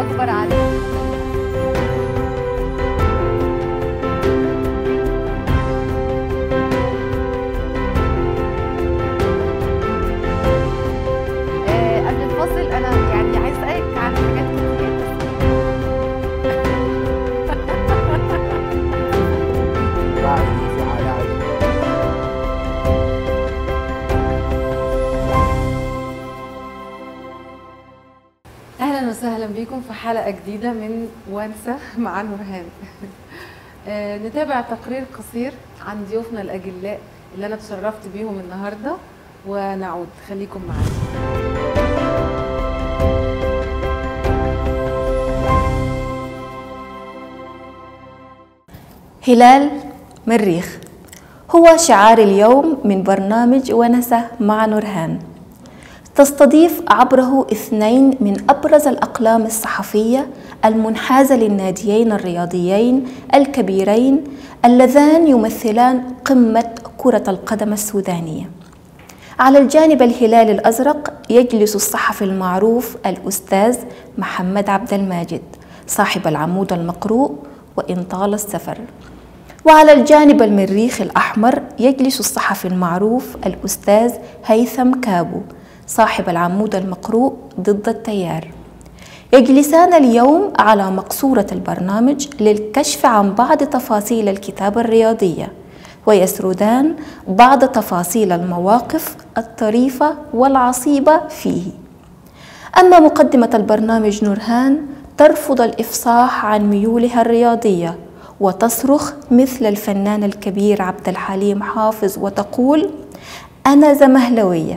اكبر عليك. قبل الفاصل انا يعني عايز اسالك عن حاجات كتير. اهلا وسهلا بكم في حلقه جديده من ونسة مع نورهان. نتابع تقرير قصير عن ضيوفنا الاجلاء اللي انا اتشرفت بيهم النهارده ونعود. خليكم معانا. هلال مريخ هو شعار اليوم من برنامج ونسة مع نورهان. تستضيف عبره اثنين من أبرز الأقلام الصحفية المنحازة للناديين الرياضيين الكبيرين اللذان يمثلان قمة كرة القدم السودانية. على الجانب الهلال الأزرق يجلس الصحفي المعروف الأستاذ محمد عبد الماجد صاحب العمود المقروء وإن طال السفر. وعلى الجانب المريخ الأحمر يجلس الصحفي المعروف الأستاذ هيثم كابو صاحب العمود المقروء ضد التيار. يجلسان اليوم على مقصورة البرنامج للكشف عن بعض تفاصيل الكتابة الرياضية ويسردان بعض تفاصيل المواقف الطريفة والعصيبة فيه. أما مقدمة البرنامج نورهان ترفض الإفصاح عن ميولها الرياضية وتصرخ مثل الفنان الكبير عبد الحليم حافظ وتقول: أنا زمهلوية.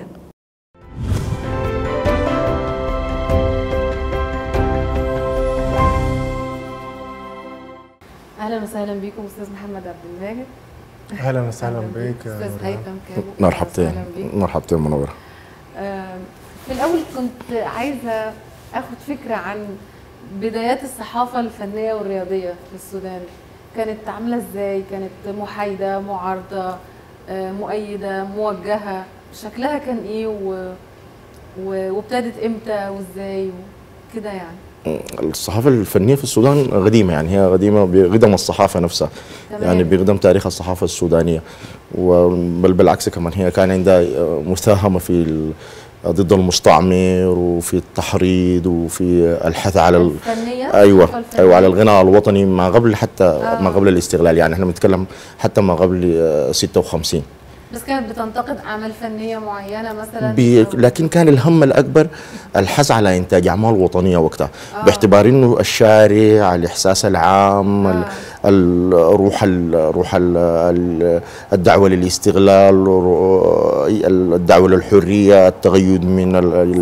اهلا وسهلا بكم استاذ محمد عبد الماجد. اهلا وسهلا بك استاذ هيثم كابو. مرحبتين مرحبتين منوره. في الاول كنت عايزه اخد فكره عن بدايات الصحافه الفنيه والرياضيه في السودان. كانت عامله ازاي؟ كانت محايده، معارضه، مؤيده، موجهه؟ شكلها كان ايه وابتدت امتى وازاي كده يعني؟ الصحافة الفنية في السودان قديمة، يعني هي قديمة بقدم الصحافة نفسها. تمام. يعني بقدم تاريخ الصحافة السودانية، بل بالعكس كمان هي كان عندها مساهمة في ضد المستعمر وفي التحريض وفي الحث على الفنية. ايوه على الغناء الوطني ما قبل حتى ما قبل الاستغلال. يعني احنا بنتكلم حتى ما قبل 56. بس كانت بتنتقد أعمال فنية معينة مثلا؟ لكن كان الهم الأكبر الحث على إنتاج أعمال وطنية وقتها. باعتبار إنه الشارع، الإحساس العام، روح الدعوة للاستغلال، الدعوة للحرية، التغيد من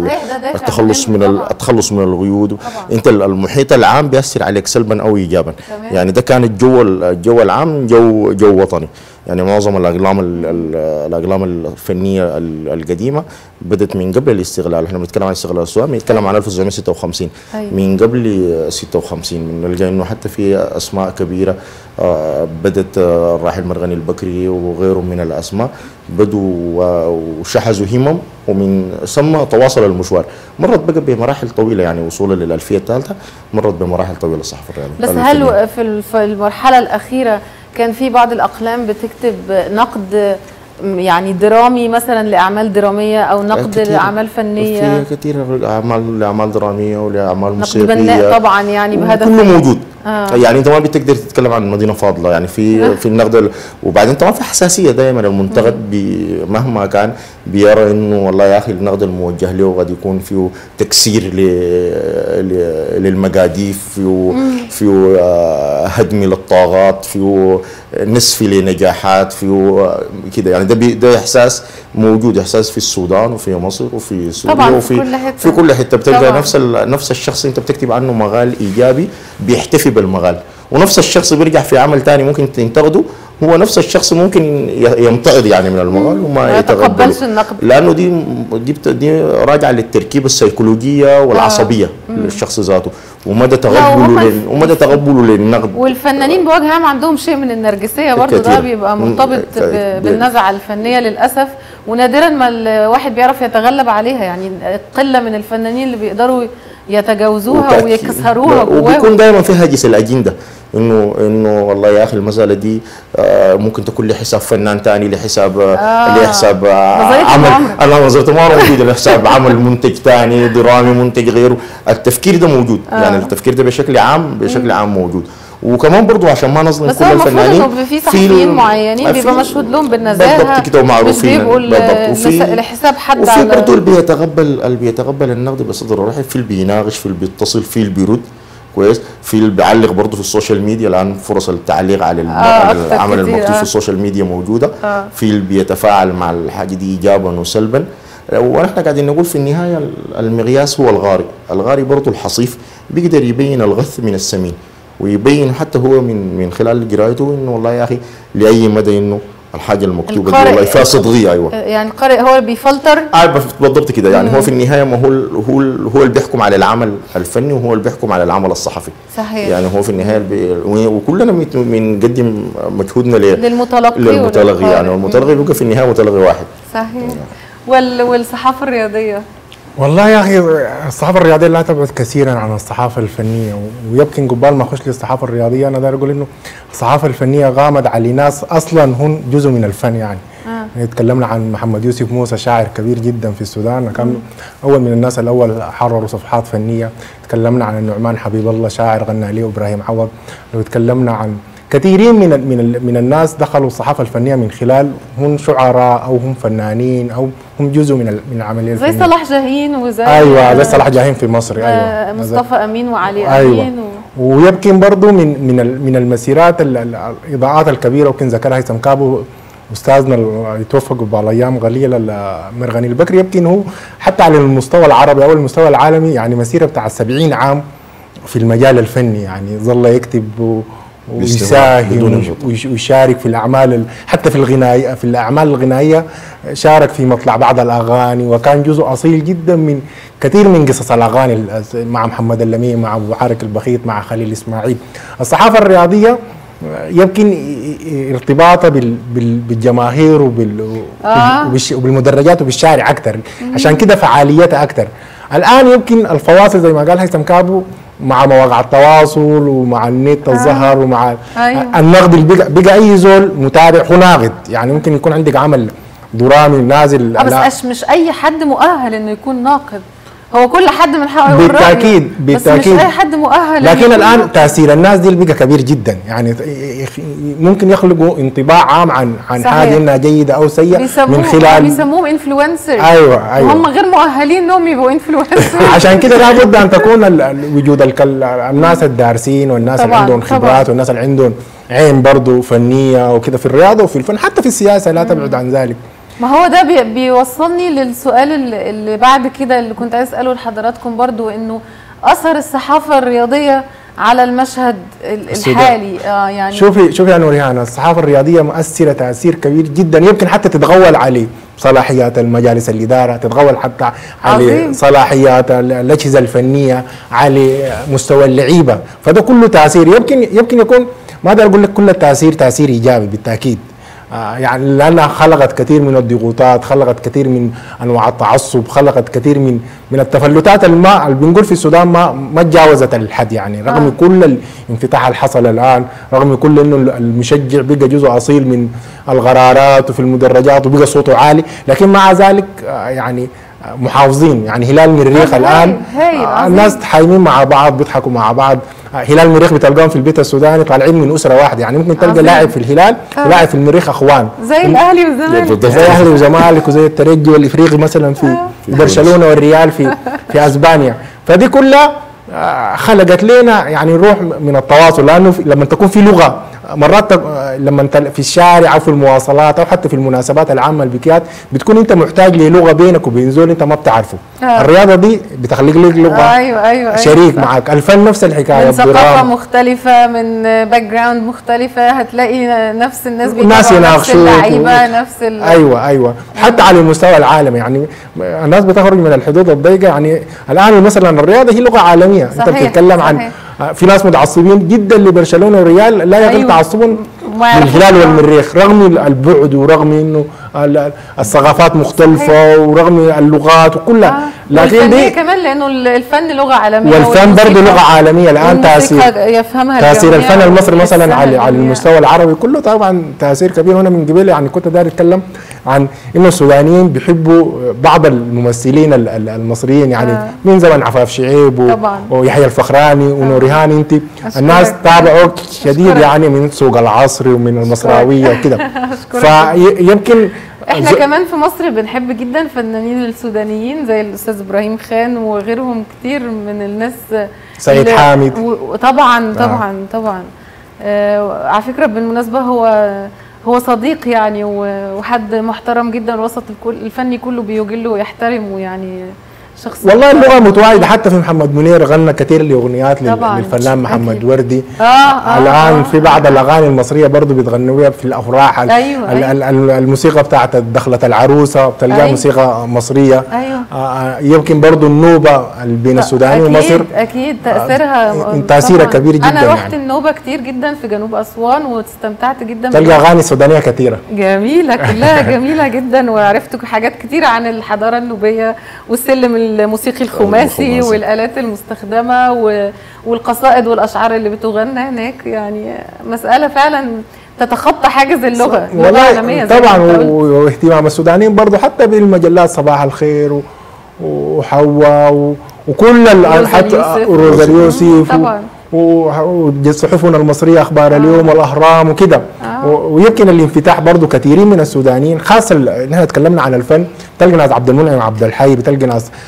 التخلص من القيود. أنت المحيط العام بيأثر عليك سلبا أو إيجابا. تمام. يعني ده كان الجو العام جو وطني. يعني معظم الأقلام الفنية القديمة بدت من قبل الاستغلال. احنا بنتكلم عن الاستغلال السوداني، بنتكلم عن 1956. من قبل 56 بنلقى انه حتى في اسماء كبيرة بدت، الراحل مرغني البكري وغيره من الاسماء بدوا وشحذوا همم، ومن ثم تواصل المشوار. مرت بقى بمراحل طويلة، يعني وصولا للألفية الثالثة مرت بمراحل طويلة الصحافة الرياضية. بس هل في المرحلة الأخيرة كان في بعض الأقلام بتكتب نقد يعني درامي مثلا لأعمال درامية أو نقد لأعمال فنية؟ في كثير لأعمال درامية ولأعمال موسيقية. نقد بناء طبعا يعني بهدف كله موجود. يعني انت ما بتقدر تتكلم عن مدينة فاضلة، يعني في النقد. وبعدين طبعا في حساسية دائما. المنتقد مهما كان بيرى انه والله يا اخي النقد الموجه له قد يكون فيه تكسير للمقاديف، فيه هدم للطاغات، فيه نسف لنجاحات، فيه كده. يعني ده احساس موجود، احساس في السودان وفي مصر وفي سوريا وفي كل حته بتلقى نفس الشخص انت بتكتب عنه مقال ايجابي بيحتفي بالمقال، ونفس الشخص بيرجع في عمل ثاني ممكن تنتقده، هو نفس الشخص ممكن يمتعض يعني من المقال وما يتقبلش النقد، لانه دي راجعه للتركيبه السيكولوجيه والعصبيه للشخص ذاته ومدى تقبله للنقد. والفنانين بوجه عام عندهم شيء من النرجسيه برضه، ده بيبقى مرتبط بالنزعه الفنيه للاسف، ونادرا ما الواحد بيعرف يتغلب عليها. يعني قله من الفنانين اللي بيقدروا يتجاوزوها ويكسروها جواهم. وبيكون دائما في هاجس الاجنده، انه والله يا اخي المساله دي ممكن تكون لحساب فنان ثاني، لحساب عمل نظريه مؤامره موجوده، لحساب عمل منتج ثاني درامي، منتج غيره. التفكير ده موجود، يعني التفكير ده بشكل عام موجود. وكمان برضو عشان ما نظلم كل الفنانين، بس في صحفيين معينين بيبقى مشهود لهم بالنزاهه بالضبط كده ومعروفين، لحساب حد. وفي برضو اللي بيتقبل النقد بصدر رحب، في اللي بيناقش، في اللي بيتصل، في اللي بيرد كويس، في اللي بيعلق برضه في السوشيال ميديا. الان فرص التعليق على العمل المكتوب في السوشيال ميديا موجوده. في اللي بيتفاعل مع الحاجه دي ايجابا وسلبا. ونحن قاعدين نقول في النهايه المقياس هو الغاري برضه الحصيف بيقدر يبين الغث من السمين، ويبين حتى هو من خلال قراءته انه والله يا اخي لاي مدى انه الحاجه المكتوبه دي والله فيها صدقيه. ايوه، يعني القارئ هو اللي بيفلتر. بالضبط كده. يعني هو في النهايه ما هو اللي بيحكم على العمل الفني، وهو اللي بيحكم على العمل الصحفي. صحيح. يعني هو في النهايه وكلنا بنقدم مجهودنا للمتلقي يعني والمتلقي بيبقى في النهايه متلقي واحد. صحيح. والصحافه الرياضيه، والله يا اخي الصحافه الرياضيه لا تبعد كثيرا عن الصحافه الفنيه، ويمكن قبل ما اخش للصحافه الرياضيه انا داير اقول انه الصحافه الفنيه غامض على ناس اصلا هم جزء من الفن. يعني تكلمنا عن محمد يوسف موسى، شاعر كبير جدا في السودان، كان اول من الناس الاول حرروا صفحات فنيه. تكلمنا عن النعمان حبيب الله، شاعر غنى له ابراهيم عوض. لو تكلمنا عن كثيرين من الناس دخلوا الصحافه الفنيه من خلال هم شعراء او هم فنانين او هم جزء من العمليه الفنيه، زي صلاح جاهين وزي زي صلاح جاهين في مصر. مصطفى امين وعلي امين. ويمكن برضه من المسيرات الاضاءات الكبيره، وكن ذكرها هيثم كابو استاذنا اللي توفى قبل ايام قليله مرغني البكري. يمكن هو حتى على المستوى العربي او المستوى العالمي يعني مسيره بتاع 70 عام في المجال الفني، يعني ظل يكتب ويساهم ويشارك في الاعمال، حتى في الغناء، في الاعمال الغنائيه شارك في مطلع بعض الاغاني، وكان جزء اصيل جدا من كثير من قصص الاغاني مع محمد اللمين، مع ابو حارك البخيت، مع خليل اسماعيل. الصحافه الرياضيه يمكن ارتباطها بالجماهير وبالمدرجات وبالشارع اكثر، عشان كده فعاليتها اكثر. الان يمكن الفواصل زي ما قال هيثم كابو مع مواقع التواصل ومع النت الظهر ومع النقد اللي بقى اي زول متابع هو ناقد. يعني ممكن يكون عندك عمل درامي نازل بس مش اي حد مؤهل انه يكون ناقد، هو كل حد من حقه يقول بالتاكيد رأيه، بس مش اي حد مؤهل. لكن الان تاثير الناس دي بقى كبير جدا، يعني ممكن يخلقوا انطباع عام عن حاجه انها جيده او سيئه من خلال بيسموهم انفلونسر. ايوه هم غير مؤهلين انهم يبقوا انفلونسر. عشان كده لابد ان تكون وجود الناس الدارسين والناس اللي عندهم خبرات والناس اللي عندهم عين برضه فنيه وكده في الرياضه وفي الفن، حتى في السياسه لا تبعد عن ذلك. ما هو ده بيوصلني للسؤال اللي بعد كده اللي كنت عايز اساله لحضراتكم برضو، انه اثر الصحافه الرياضيه على المشهد الحالي. يعني شوفي يا نوريهان، الصحافه الرياضيه مؤثره تاثير كبير جدا، يمكن حتى تتغول عليه صلاحيات المجالس الاداره، تتغول حتى على صلاحيات الاجهزه الفنيه، على مستوى اللعيبه، فده كله تاثير. يمكن يكون ما اقدر اقول لك كل التاثير تاثير ايجابي بالتاكيد، يعني لانها خلقت كثير من الضغوطات، خلقت كثير من انواع التعصب، خلقت كثير من التفلتات اللي بنقول في السودان ما تجاوزت الحد. يعني رغم كل الانفتاح اللي حصل الان، رغم كل انه المشجع بقى جزء اصيل من القرارات وفي المدرجات وبقى صوته عالي، لكن مع ذلك يعني محافظين. يعني هلال مريخ الان الناس حايمين مع بعض، بيضحكوا مع بعض. هلال مريخ بتلقاهم في البيت السوداني طالعين من اسره واحده، يعني ممكن تلقى لاعب في الهلال ولاعب في المريخ اخوان، زي الاهلي والزمالك، زي الاهلي والزمالك وزي الترجي والافريقي مثلا في برشلونه والريال في اسبانيا. فدي كلها خلقت لنا يعني روح من التواصل، لانه لما تكون في لغه مرات لما انت في الشارع او في المواصلات او حتى في المناسبات العامه البكيات بتكون انت محتاج للغه بينك وبين زول انت ما بتعرفه. الرياضه دي بتخلق لك لغه. أيوة. شريك معك. الفن نفس الحكايه، من ثقافه مختلفه، من باك جراوند مختلفه، هتلاقي نفس الناس ناس نفس اللعيبه نفس ايوه حتى على المستوى العالمي. يعني الناس بتخرج من الحدود الضيقه. يعني الان مثلا الرياضه هي لغه عالميه. انت بتتكلم عن في ناس متعصبين جدا لبرشلونه والريال لا يقل تعصبهم للهلال والمريخ، رغم البعد ورغم انه الثقافات مختلفه ورغم اللغات وكلها. لكن دي كمان لانه الفن لغه عالميه، والفن برضه لغه عالميه الان. تاثير الفن المصري مثلا على المستوى العربي كله طبعا تاثير كبير. وانا من قبل يعني كنت داير اتكلم عن انه السودانيين بيحبوا بعض الممثلين المصريين يعني من زمن عفاف شعيب ويحيى الفخراني ونورهان. انت الناس تابعوك شديد يعني من سوق العصر ومن المصراويه وكده. فيمكن احنا كمان في مصر بنحب جدا فنانين السودانيين زي الاستاذ ابراهيم خان وغيرهم كتير من الناس. سيد حامد طبعا طبعا طبعا. على فكره بالمناسبه هو صديق يعني وحد محترم جدا، الوسط الفني كله بيجله ويحترمه يعني شخص. والله اللغه متواجده حتى في محمد منير غنى كثير لاغنيات للفنان محمد أكيد. وردي. الان في بعض الاغاني المصريه برضه بيتغنوا في الافراح. أيوة. الموسيقى بتاعت دخله العروسه بتلقاها موسيقى مصريه. يمكن برضه النوبه بين السودان ومصر اكيد تاثيرها كبير جدا. انا رحت النوبه كتير جدا في جنوب اسوان واستمتعت جدا. تلقى اغاني سودانيه كثيره جميله كلها جميله جدا، وعرفت حاجات كتير عن الحضاره النوبيه والسلم الموسيقي الخماسي والآلات المستخدمة والقصائد والأشعار اللي بتغنى هناك. يعني مسألة فعلا تتخطى حاجز اللغة، لغة عالمية طبعا. واهتمام السودانيين برضو حتى بالمجلات صباح الخير وحواء وكل حتى روزا اليوسف طبعا وصحفنا المصرية أخبار اليوم والأهرام وكده. ويمكن الانفتاح برضو كثيرين من السودانيين، خاصة نحن تكلمنا عن الفن، بتلقى ناس عبد المنعم عبد الحي، بتلقى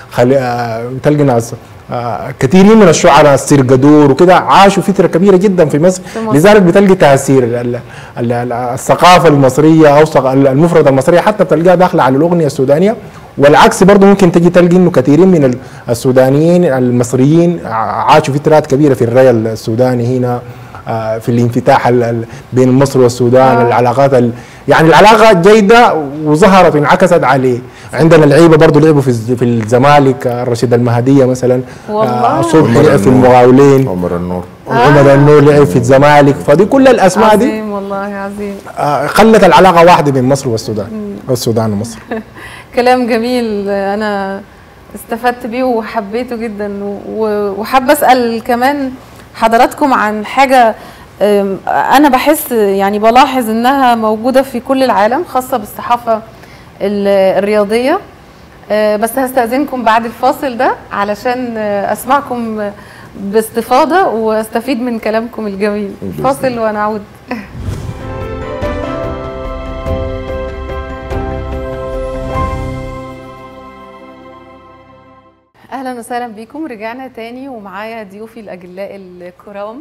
ناس كثيرين من الشعراء السرقدور وكده عاشوا فترة كبيرة جدا في مصر. لذلك بتلقى تأثير الثقافة المصرية أو المفردة المصرية حتى بتلقاها داخلة على الأغنية السودانية. والعكس برضه ممكن تجي تلقي انه كثيرين من السودانيين المصريين عاشوا فترات كبيره في الري السوداني هنا في الانفتاح بين مصر والسودان. العلاقات يعني العلاقه جيده وظهرت وانعكست عليه. عندنا اللعيبه برضه لعبوا في الزمالك، رشيد المهديه مثلا، صبحي لعب في المقاولين، عمر النور لعب في الزمالك. فدي كل الاسماء دي عظيم والله عظيم خلت العلاقه واحده بين مصر والسودان والسودان ومصر. كلام جميل، انا استفدت بيه وحبيته جدا. وحابه اسال كمان حضراتكم عن حاجه انا بحس يعني بلاحظ انها موجوده في كل العالم، خاصه بالصحافه الرياضيه. بس هستأذنكم بعد الفاصل ده علشان اسمعكم باستفاضه واستفيد من كلامكم الجميل. فاصل ونعود. اهلا وسهلا بكم، رجعنا تاني ومعايا ضيوفي الاجلاء الكرام.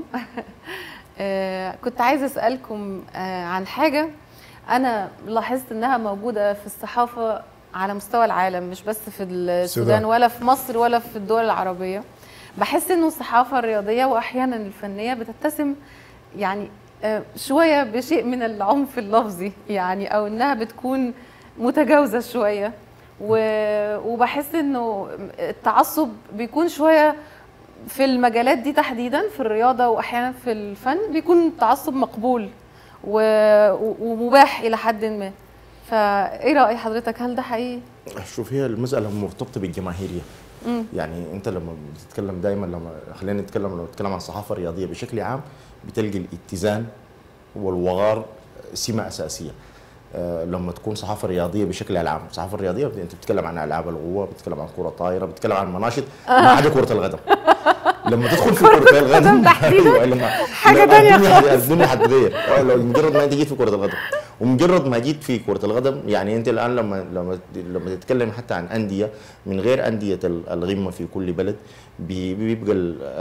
كنت عايزه اسالكم عن حاجه انا لاحظت انها موجوده في الصحافه على مستوى العالم، مش بس في السودان ولا في مصر ولا في الدول العربيه. بحس انه الصحافه الرياضيه واحيانا الفنيه بتتسم يعني شويه بشيء من العنف اللفظي يعني، او انها بتكون متجاوزه شويه. وبحس انه التعصب بيكون شويه في المجالات دي تحديدا، في الرياضه واحيانا في الفن بيكون التعصب مقبول ومباح الى حد ما. فايه راي حضرتك، هل ده حقيقي؟ شوف، هي المساله مرتبطه بالجماهيريه. يعني انت لما بتتكلم دائما، لما خلينا نتكلم عن الصحافه الرياضيه بشكل عام، بتلقي الاتزان والوقار سمه اساسيه. لما تكون صحافه رياضيه بشكل عام، الصحافه الرياضيه انت بتتكلم عن العاب القوه، بتتكلم عن كره طايره، بتتكلم عن مناشط ما عدا كره القدم. لما تدخل في كره القدم تحديدا حاجه ثانيه خالص، الدنيا حتتغير. مجرد ما انت جيت في كره القدم، ومجرد ما جيت في كره القدم، يعني انت الان لما تتكلم حتى عن انديه من غير انديه القمه في كل بلد، بيبقى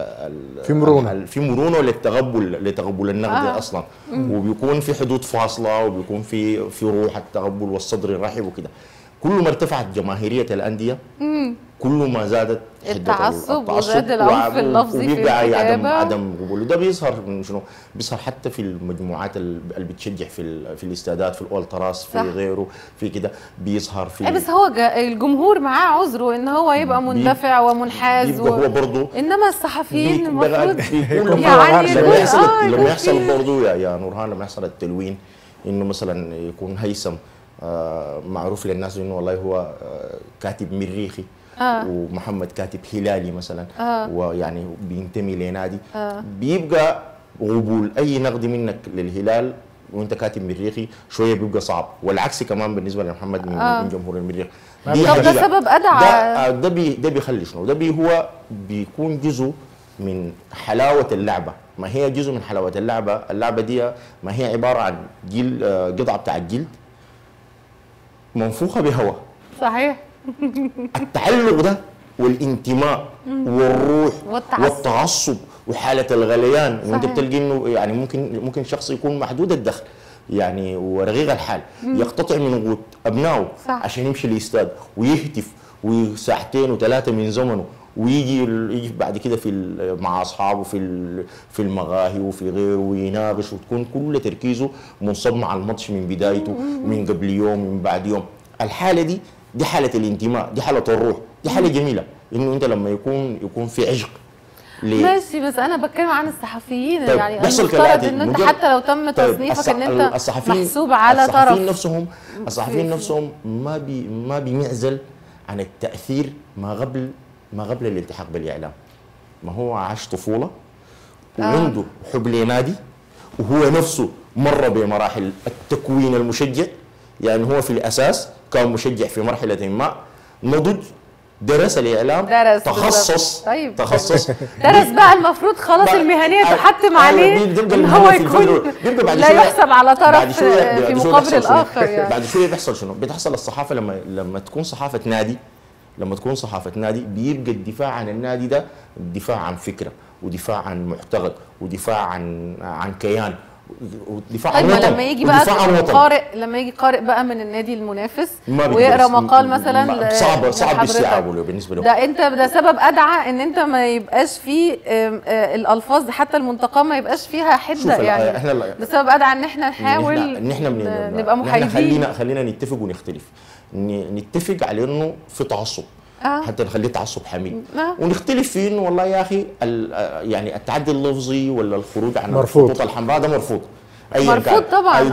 في مرونه لتقبل النقد اصلا، وبيكون في حدود فاصله، وبيكون في روح التقبل والصدر الرحب وكده. كل ما ارتفعت جماهيريه الانديه كل ما زادت التعصب وزاد العنف اللفظي في الكتابه، عدم قبول. وده بيظهر من شنو؟ بيظهر حتى في المجموعات اللي بتشجع في الاستادات، في الاولتراس، في غيره، في كده بيظهر في. بس هو الجمهور معاه عذره ان هو يبقى مندفع ومنحاز، هو برضه. انما الصحفيين المفروض يعني لما يحصل برضه يا نورهان، لما يحصل التلوين انه مثلا يكون هيثم معروف للناس انه والله هو كاتب مريخي، ومحمد كاتب هلالي مثلا، ويعني بينتمي لنادي، بيبقى قبول اي نقد منك للهلال وانت كاتب مريخي شويه بيبقى صعب، والعكس كمان بالنسبه لمحمد من جمهور المريخ. طب ده سبب ادعى ده بيخلي شنو؟ ده هو بيكون جزء من حلاوه اللعبه، ما هي جزء من حلاوه اللعبه، اللعبه دي ما هي عباره عن قطعه بتاع الجلد منفوخه بهواء. صحيح. التعلق ده والانتماء والروح والتعصب وحاله الغليان، وانت بتلقي انه يعني ممكن شخص يكون محدود الدخل يعني ورغيغ الحال يقتطع من قوت ابنائه عشان يمشي الاستاد ويهتف وساعتين وثلاثه من زمنه، ويجي بعد كده مع اصحابه في المقاهي وفي غيره ويناقش، وتكون كل تركيزه منصب مع الماتش من بدايته من قبل يوم من بعد يوم. الحاله دي حاله الانتماء، دي حاله الروح، دي حاله جميله، انه انت لما يكون في عشق. ماشي، بس انا بتكلم عن الصحفيين. طيب يعني المفترض ان انت حتى لو تم تصنيفك ان انت محسوب على طرف. الصحفيين نفسهم ما بينعزل عن التاثير ما قبل الالتحاق بالاعلام. ما هو عاش طفوله وعنده حب لنادي، وهو نفسه مر بمراحل التكوين المشجع، يعني هو في الاساس كان مشجع في مرحله ما، نضج، درس الاعلام، تخصص. طيب تخصص درس بقى المفروض خلاص المهنيه تحتم عليه ان هو يكون لا يحسب على طرف في مقابل الاخر. يعني بعد شويه بيحصل شنو؟ بتحصل الصحافه لما تكون صحافه نادي، بيبقى الدفاع عن النادي ده دفاع عن فكره، ودفاع عن معتقد، ودفاع عن كيان، ودفاع عن وطن. لما يجي بقى قارئ بقى من النادي المنافس ويقرا مقال مثلا صعب استيعابه بالنسبه له، ده سبب ادعى ان انت ما يبقاش فيه الالفاظ حتى المنتقاه ما يبقاش فيها حده. يعني ده سبب ادعى ان احنا نحاول ان احنا نبقى محايدين. خلينا نتفق ونختلف، نتفق على انه في تعصب، حتى نخليه تعصب حميد، ونختلف في انه والله يا اخي يعني التعدي اللفظي ولا الخروج عن الخطوط الحمراء ده مرفوض. مرفوض طبعا.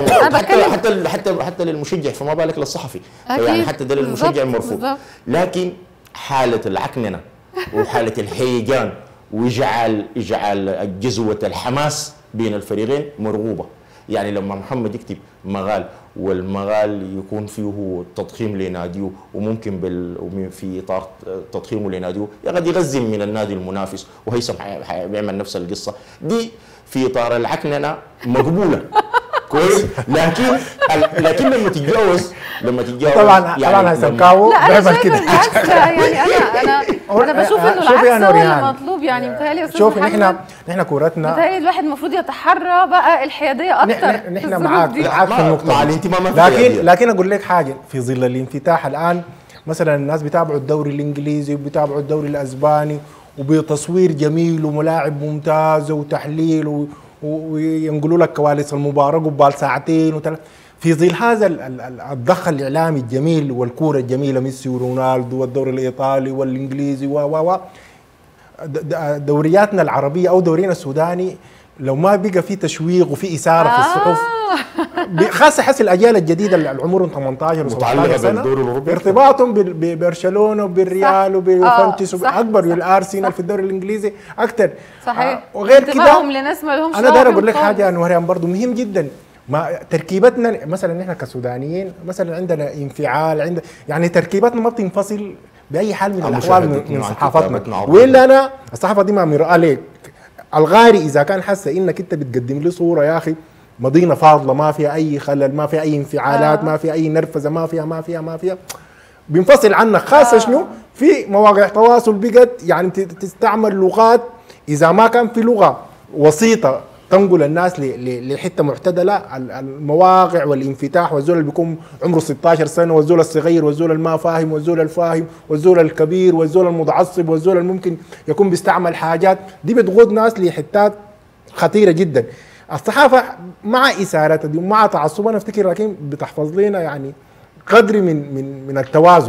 حتى للمشجع، فما بالك للصحفي. يعني حتى ده للمشجع مرفوض. لكن حاله العكننه وحاله الهيجان واجعال جزوه الحماس بين الفريقين مرغوبه. يعني لما محمد يكتب مقال والمقال يكون فيه تضخيم لناديه، وممكن في اطار تضخيمه لناديه قد يغزل من النادي المنافس، وهيثم بيعمل نفس القصه دي في اطار العكننه مقبوله كويس. لكن لما تتجاوز طبعا هيثم كاو بيعمل كده. يعني انا بشوف انه العكس هو المطلوب. يعني متهيألي شوف نحن كورتنا متهيألي الواحد المفروض يتحرى بقى الحياديه اكتر. نحن معاك في النقطه، مع الانتماء. لكن اقول لك حاجه، في ظل الانفتاح الان مثلا الناس بيتابعوا الدوري الانجليزي وبيتابعوا الدوري الاسباني وبتصوير جميل وملاعب ممتازه وتحليل وينقلوا لك كواليس المباراه قبال ساعتين وثلاث. في ظل هذا الضخ الاعلامي الجميل والكوره الجميله، ميسي ورونالدو والدوري الايطالي والانجليزي دورياتنا العربيه او دورينا السوداني، لو ما بقى في تشويق وفي اثاره في الصحف، خاصه حس الاجيال الجديده اللي عمرهم 18 و17 سنه ارتباطهم ببرشلونه وبالريال وبيوفنتوس اكبر، والارسنال في الدوري الانجليزي اكثر. صحيح. وغير كده لناس ما لهمش. انا داير اقول لك حاجه يا نوريان برضه مهم جدا، ما تركيبتنا مثلا نحن كسودانيين مثلا عندنا انفعال، يعني تركيبتنا ما بتنفصل باي حال من الاحوال من صحافتنا. والا انا الصحافه دي ما مرآة لك. الغاري اذا كان حاسه انك انت بتقدم لي صوره يا اخي مدينه فاضله ما فيها اي خلل، ما فيها اي انفعالات، ما فيها اي نرفزه، ما فيها بينفصل عنك. خاصه شنو في مواقع تواصل بقت يعني تستعمل لغات، اذا ما كان في لغه وسيطه تنقل الناس لحته معتدله، المواقع والانفتاح، والزول اللي بيكون عمره 16 سنه، والزول الصغير، والزول الما فاهم، والزول الفاهم، والزول الكبير، والزول المتعصب، والزول اللي ممكن يكون بيستعمل حاجات دي بتقود ناس لحتات خطيره جدا. الصحافه مع اثارتها دي ومع تعصبها انا افتكر لكن بتحفظ لنا يعني قدر من التوازن.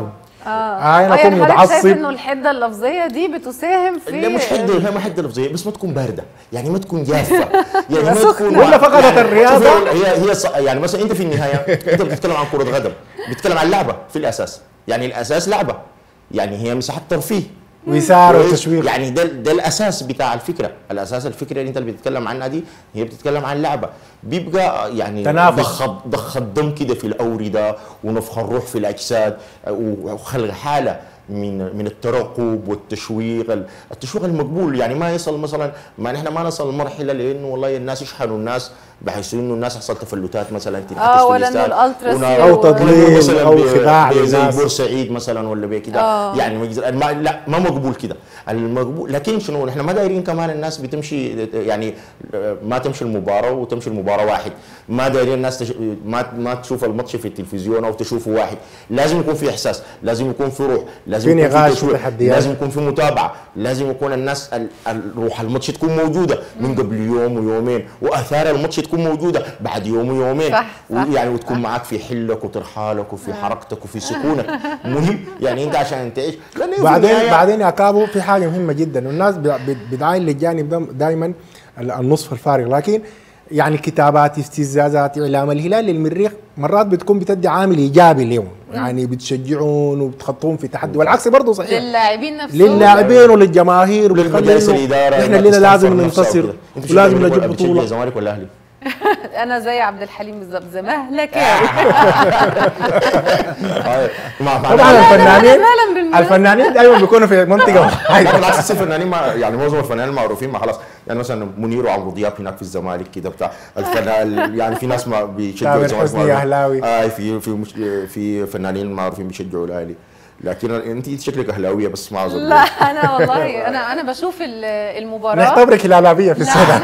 انا اكون شايف متعصب. انه الحده اللفظيه دي بتساهم في لا مش حده، هي ما حده لفظيه، بس ما تكون بارده، يعني ما تكون جافه، يعني ما تكون ولا فقدت يعني الرياضة. يعني مثلا انت في النهايه انت بتتكلم عن كره قدم، بتتكلم عن لعبه في الاساس، يعني الاساس لعبه، يعني هي مساحه ترفيه وإثارة وتشويق. يعني ده الاساس بتاع الفكره، الاساس الفكره اللي انت اللي بتتكلم عنها دي هي بتتكلم عن لعبه، بيبقى يعني تنافس. ضخ الدم كده في الاورده ونفخ الروح في الاجساد وخلق حاله من الترقب والتشويق، التشويق المقبول، يعني ما يصل مثلا ما نحن ما نصل لمرحله لانه والله الناس يشحنوا الناس بحيث انه الناس يحصل تفلتات مثلا تنعكس في ولا الاستاد انه الالتراس أو تضليل مثلاً أو خداع زي للناس. بورسعيد مثلا ولا كده، يعني لا ما مقبول كده المقبول، لكن شنو نحن ما دايرين كمان الناس بتمشي يعني ما تمشي المباراه وتمشي المباراه واحد، ما دايرين الناس ما تشوف الماتش في التلفزيون او تشوفه واحد، لازم يكون في احساس، لازم يكون في روح، لازم في يكون في نقاش تشويق، وتحديات. لازم يكون في متابعه، لازم يكون الناس روح الماتش تكون موجوده من قبل يوم ويومين، واثار الماتش تكون موجوده بعد يوم ويومين، صح. يعني وتكون معك في حلك وترحالك وفي حركتك وفي سكونك مهم، يعني انت عشان تعيش بعدين يا كابو في حاجه مهمه جدا، والناس بتعاين للجانب ده دائما النصف الفارغ، لكن يعني كتابات استفزازات اعلام الهلال للمريخ مرات بتكون بتدي عامل ايجابي لهم، يعني بتشجعون وبتخطوهم في تحدي، والعكس برضه صحيح للاعبين نفسهم، للاعبين وللجماهير، ولمجالس الاداره، احنا لنا لازم ننتصر ولازم نجيب بطوله. الزمالك ولا اهلي؟ انا زي عبد الحليم بالظبط، زمهلكاوي. طبعا الفنانين دايما بيكونوا في منطقه واحده، بالعكس الفنانين يعني معظم الفنانين المعروفين ما خلاص، يعني مثلا منير وعمرو دياب هناك في الزمالك كده بتاع الفنان، يعني في ناس ما بيشجعوا الزمالك، حسني اهلاوي، في فنانين معروفين بيشجعوا الاهلي، لكن انت شكلك اهلاويه بس ما اظن. لا انا والله انا بشوف المباراه، نعتبرك هلالويه في السودان.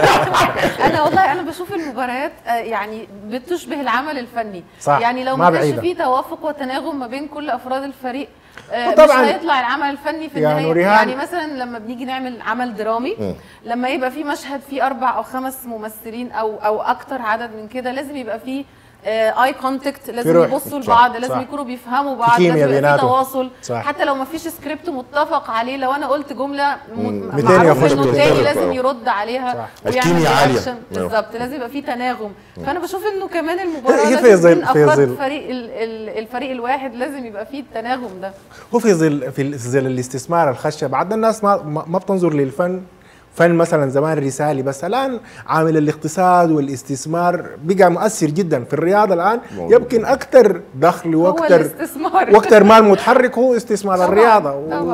انا والله انا بشوف المباريات يعني بتشبه العمل الفني، صح. يعني لو ما كانش في توافق وتناغم ما بين كل افراد الفريق مش هيطلع العمل الفني في النهايه. يعني مثلا لما بنيجي نعمل عمل درامي لما يبقى في مشهد فيه 4 أو 5 ممثلين او اكتر عدد من كده، لازم يبقى فيه اي كونتاكت، لازم يبصوا لبعض، لازم يكونوا بيفهموا بعض، لازم يبقى في تواصل، حتى لو ما فيش سكريبت متفق عليه، لو انا قلت جمله معروف انه التاني لازم يرد عليها ويعمل اكشن بالظبط، لازم يبقى في تناغم. فانا بشوف انه كمان المباراه لازم يكون افراد الفريق الواحد لازم يبقى فيه التناغم ده. هو في ظل الاستثمار الخشب، بعد الناس ما بتنظر للفن فن مثلا زمان رسالي بس، الان عامل الاقتصاد والاستثمار بقى مؤثر جدا في الرياضه الان، يمكن اكثر دخل واكثر مال متحرك هو استثمار الرياضه،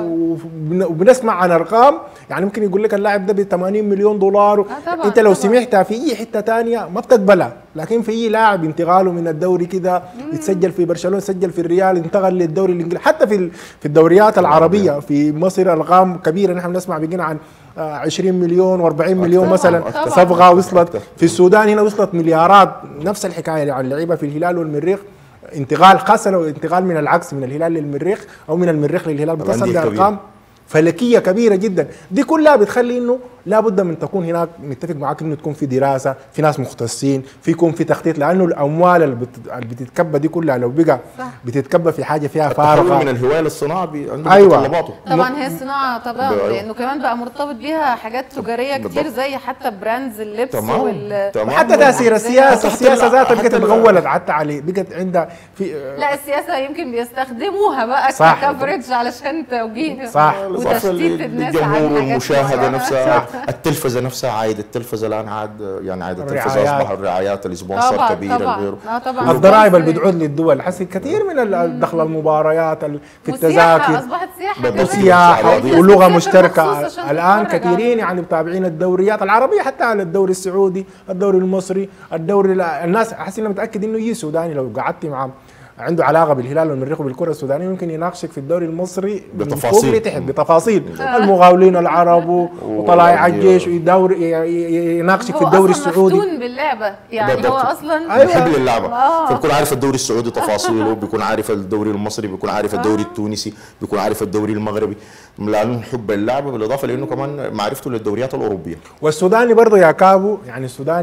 وبنسمع عن ارقام يعني ممكن يقول لك اللاعب ده ب 80 مليون دولار، انت لو سمعتها في اي حته ثانيه ما بتقبلها، لكن في اي لاعب انتقاله من الدوري كده يتسجل في برشلونه، يتسجل في الريال، انتقل للدوري الانجليزي، حتى في الدوريات العربيه في مصر ارقام كبيره، نحن بنسمع بقينا عن 20 مليون و40 مليون مثلا صفقه وصلت، في السودان هنا وصلت مليارات، نفس الحكايه يعني اللعيبه في الهلال والمريخ انتقال، خاصه لو انتقال من العكس من الهلال للمريخ او من المريخ للهلال بتصل لارقام فلكيه كبيره جدا، دي كلها بتخلي انه لابد من تكون هناك، نتفق معاك انه تكون في دراسه، في ناس مختصين، في يكون في تخطيط، لانه الاموال اللي بتتكبى دي كلها لو بقى بتتكبى في حاجه فيها فارغه من الهوايه للصناعه عنده متطلباته. طبعا هي الصناعه طبعا لانه كمان بقى مرتبط بيها حاجات تجاريه كتير زي حتى براندز اللبس وحتى تاثير السياسه ذاتها بقت تغولت حتى عليه، بقت عندها في لا السياسه يمكن بيستخدموها بقى كفرج علشان توجيه وتشتيت الناس على الجمهور والمشاهده نفسها، التلفزه نفسها عايد، التلفزه الان عاد التلفزه اصبح الرعايات السبونسر كبير غيره، الضرائب اللي بتعود للدول، حسي كثير من الدخل المباريات في التذاكر، اصبحت سياحه ولغه مشتركه الان كثيرين يعني متابعين الدوريات العربيه، حتى على الدوري السعودي، الدوري المصري، الدوري الناس احس اني متاكد انه يجي سوداني لو قعدت معاه عنده علاقه بالهلال والمريخ وبالكره السودانيه ممكن يناقشك في الدوري المصري بتفاصيل تحت بتفاصيل المغاولين العرب وطلائع الجيش، يناقشك في الدوري السعودي، هو مفتون باللعبه يعني هو اصلا يحب اللعبه، فبيكون عارف الدوري السعودي تفاصيله، بيكون عارف الدوري المصري، بيكون عارف الدوري التونسي، بيكون عارف الدوري المغربي، لانه حب اللعبه بالاضافه لانه كمان معرفته للدوريات الاوروبيه. والسوداني برضه يا كابو، يعني السوداني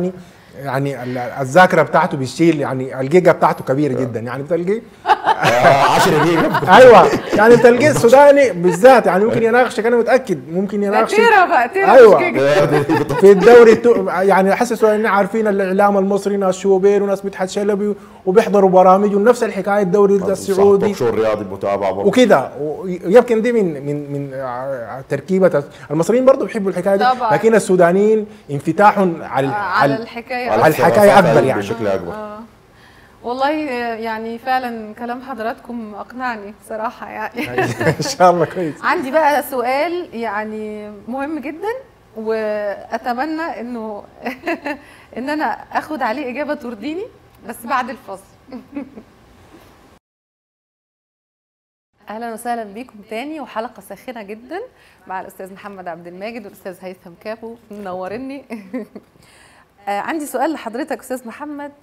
يعني الذاكره بتاعته بتشيل، يعني الجيجا بتاعته كبيره جدا، يعني بتلقي 10 جيجا. ايوه يعني بتلقي السوداني بالذات يعني ممكن يناقشك، انا متاكد ممكن يناقشك. تيرا بقى تيرا ايوه مش جيجا. في الدوري يعني احس السودانيين عارفين الاعلام المصري، ناس شوبير وناس مدحت شلبي وبيحضروا برامج، ونفس الحكايه الدوري السعودي شو الرياضي متابعه برضه وكده. ويمكن دي من تركيبه المصريين برضه بيحبوا الحكايه دي، طبعاً. لكن السودانيين انفتاحهم على الحكايه على الحكايه اكبر يعني بشكل اكبر. والله يعني فعلا كلام حضراتكم اقنعني بصراحه يعني. ان شاء الله كويس. عندي بقى سؤال يعني مهم جدا، واتمنى انه ان انا اخد عليه اجابه ترضيني بس بعد الفاصل. اهلا وسهلا بيكم تاني، وحلقه ساخنه جدا مع الاستاذ محمد عبد الماجد والاستاذ هيثم كابو، منورني. عندي سؤال لحضرتك استاذ محمد.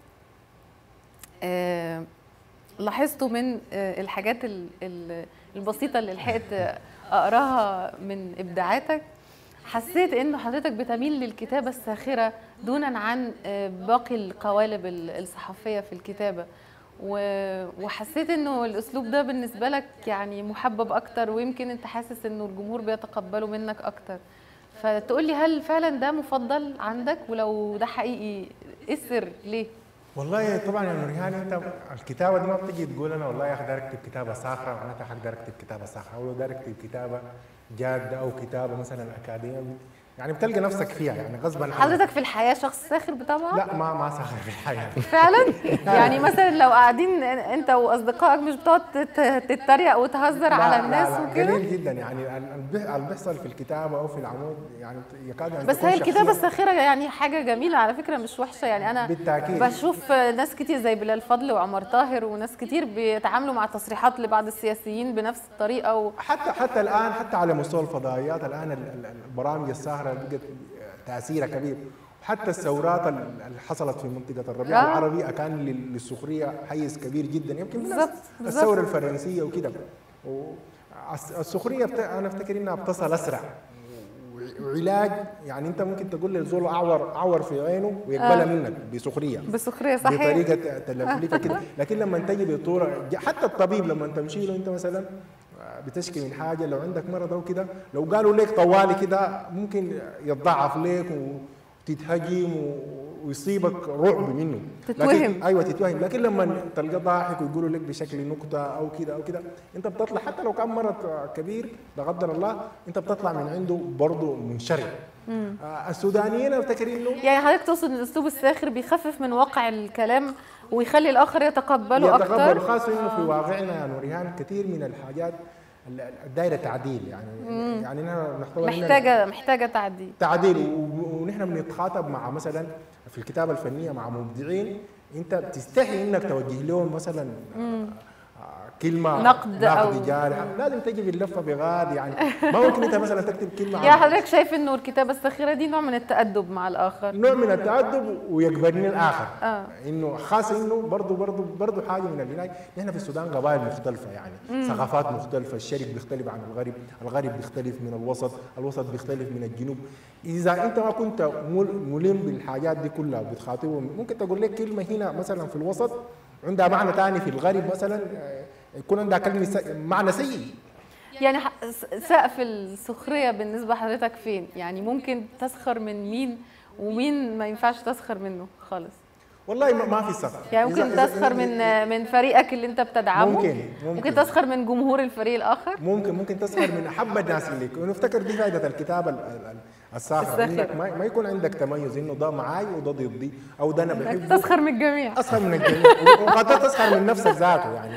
لاحظته من الحاجات البسيطة اللي لحقت أقراها من إبداعاتك، حسيت إنه حضرتك بتميل للكتابة الساخرة دونا عن باقي القوالب الصحفية في الكتابة، وحسيت إنه الأسلوب ده بالنسبة لك يعني محبب أكتر، ويمكن أنت حاسس إنه الجمهور بيتقبله منك أكتر. فتقولي هل فعلا ده مفضل عندك؟ ولو ده حقيقي إيه السر؟ ليه؟ والله طبعا يا نورهان، انت الكتابه دي ما بتجي تقول انا والله يا اخي داير اكتب كتابه صاخره معناتها حقدر اكتب كتابه صاخره، او لو داير اكتب كتابه جاده او كتابه مثلا اكاديميه، يعني بتلقى نفسك فيها يعني غصبا عنك. حضرتك في الحياه شخص ساخر بطبعا؟ لا ما ساخر في الحياه. فعلا؟ يعني مثلا لو قاعدين انت واصدقائك مش بتقعد تتريق وتهزر على الناس وكده؟ قليل جدا يعني اللي بيحصل في الكتابه او في العمود يعني يكاد ان بس هي الكتابه الساخره يعني حاجه جميله على فكره، مش وحشه يعني. انا بالتأكيد بشوف ناس كتير زي بلال فضل وعمر طاهر وناس كتير بيتعاملوا مع تصريحات لبعض السياسيين بنفس الطريقه حتى الان، حتى على مستوى الفضائيات الان البرامج الساخره بقت تاثيرها كبير. حتى الثورات اللي حصلت في منطقه الربيع العربي كان للسخريه حيز كبير جدا، يمكن بالظبط الثوره الفرنسيه وكده. السخريه انا افتكر انها بتصل اسرع وعلاج، يعني انت ممكن تقول للزول اعور في عينه ويقبلها منك بسخريه صحيح، بطريقه تلفلفه كده. لكن لما تجي بطوره، حتى الطبيب لما تمشي له انت مثلا بتشكي من حاجه، لو عندك مرض او كده، لو قالوا لك طوالي كده ممكن يتضاعف لك وتتهجم ويصيبك رعب منه، تتوهم. ايوه تتوهم. لكن لما تلقى ضاحك ويقولوا لك بشكل نكته او كده او كده، انت بتطلع حتى لو كان مرض كبير لا قدر الله، انت بتطلع من عنده برضه منشرح. السودانيين افتكر انه يعني حضرتك تقصد ان الاسلوب الساخر بيخفف من واقع الكلام ويخلي الاخر يتقبله اكتر، خاصه انه في واقعنا يا نوريهان كثير من الحاجات الدائره تعديل يعني نحن محتاجه تعديل ونحن بنتخاطب مع مثلا في الكتابه الفنيه مع مبدعين، انت بتستحي انك توجه لهم مثلا كلمه نقد او جارح، لازم تجي باللفه بغاد، يعني ما ممكن انت مثلا تكتب كلمه. يا حضرتك شايف انه الكتابه الساخره دي نوع من التأدب مع الاخر، نوع من التأدب ويقبلني الاخر. انه خاصه انه برضه حاجه من البنايه، نحن في السودان قبائل مختلفه يعني ثقافات مختلفه، الشرق بيختلف عن الغرب بيختلف من الوسط بيختلف من الجنوب. اذا انت ما كنت ملم بالحاجات دي كلها وبتخاطبهم، ممكن تقول لك كلمه هنا مثلا في الوسط عندها معنى ثاني في الغرب مثلا، يكون عندها كلمه معنى سيء. يعني سقف السخريه بالنسبه لحضرتك فين؟ يعني ممكن تسخر من مين ومين ما ينفعش تسخر منه خالص؟ والله ما في سخر. يعني ممكن تسخر من فريقك اللي انت بتدعمه، ممكن تسخر من جمهور الفريق الاخر، ممكن تسخر من احب الناس ليك. ونفتكر دي فائده الكتابه الساخره، انك ما يكون عندك تميز انه ده معاي وده ضدي او ده انا بحبه. تسخر من الجميع، اسخر من الجميع وقد تسخر من نفسك ذاته يعني.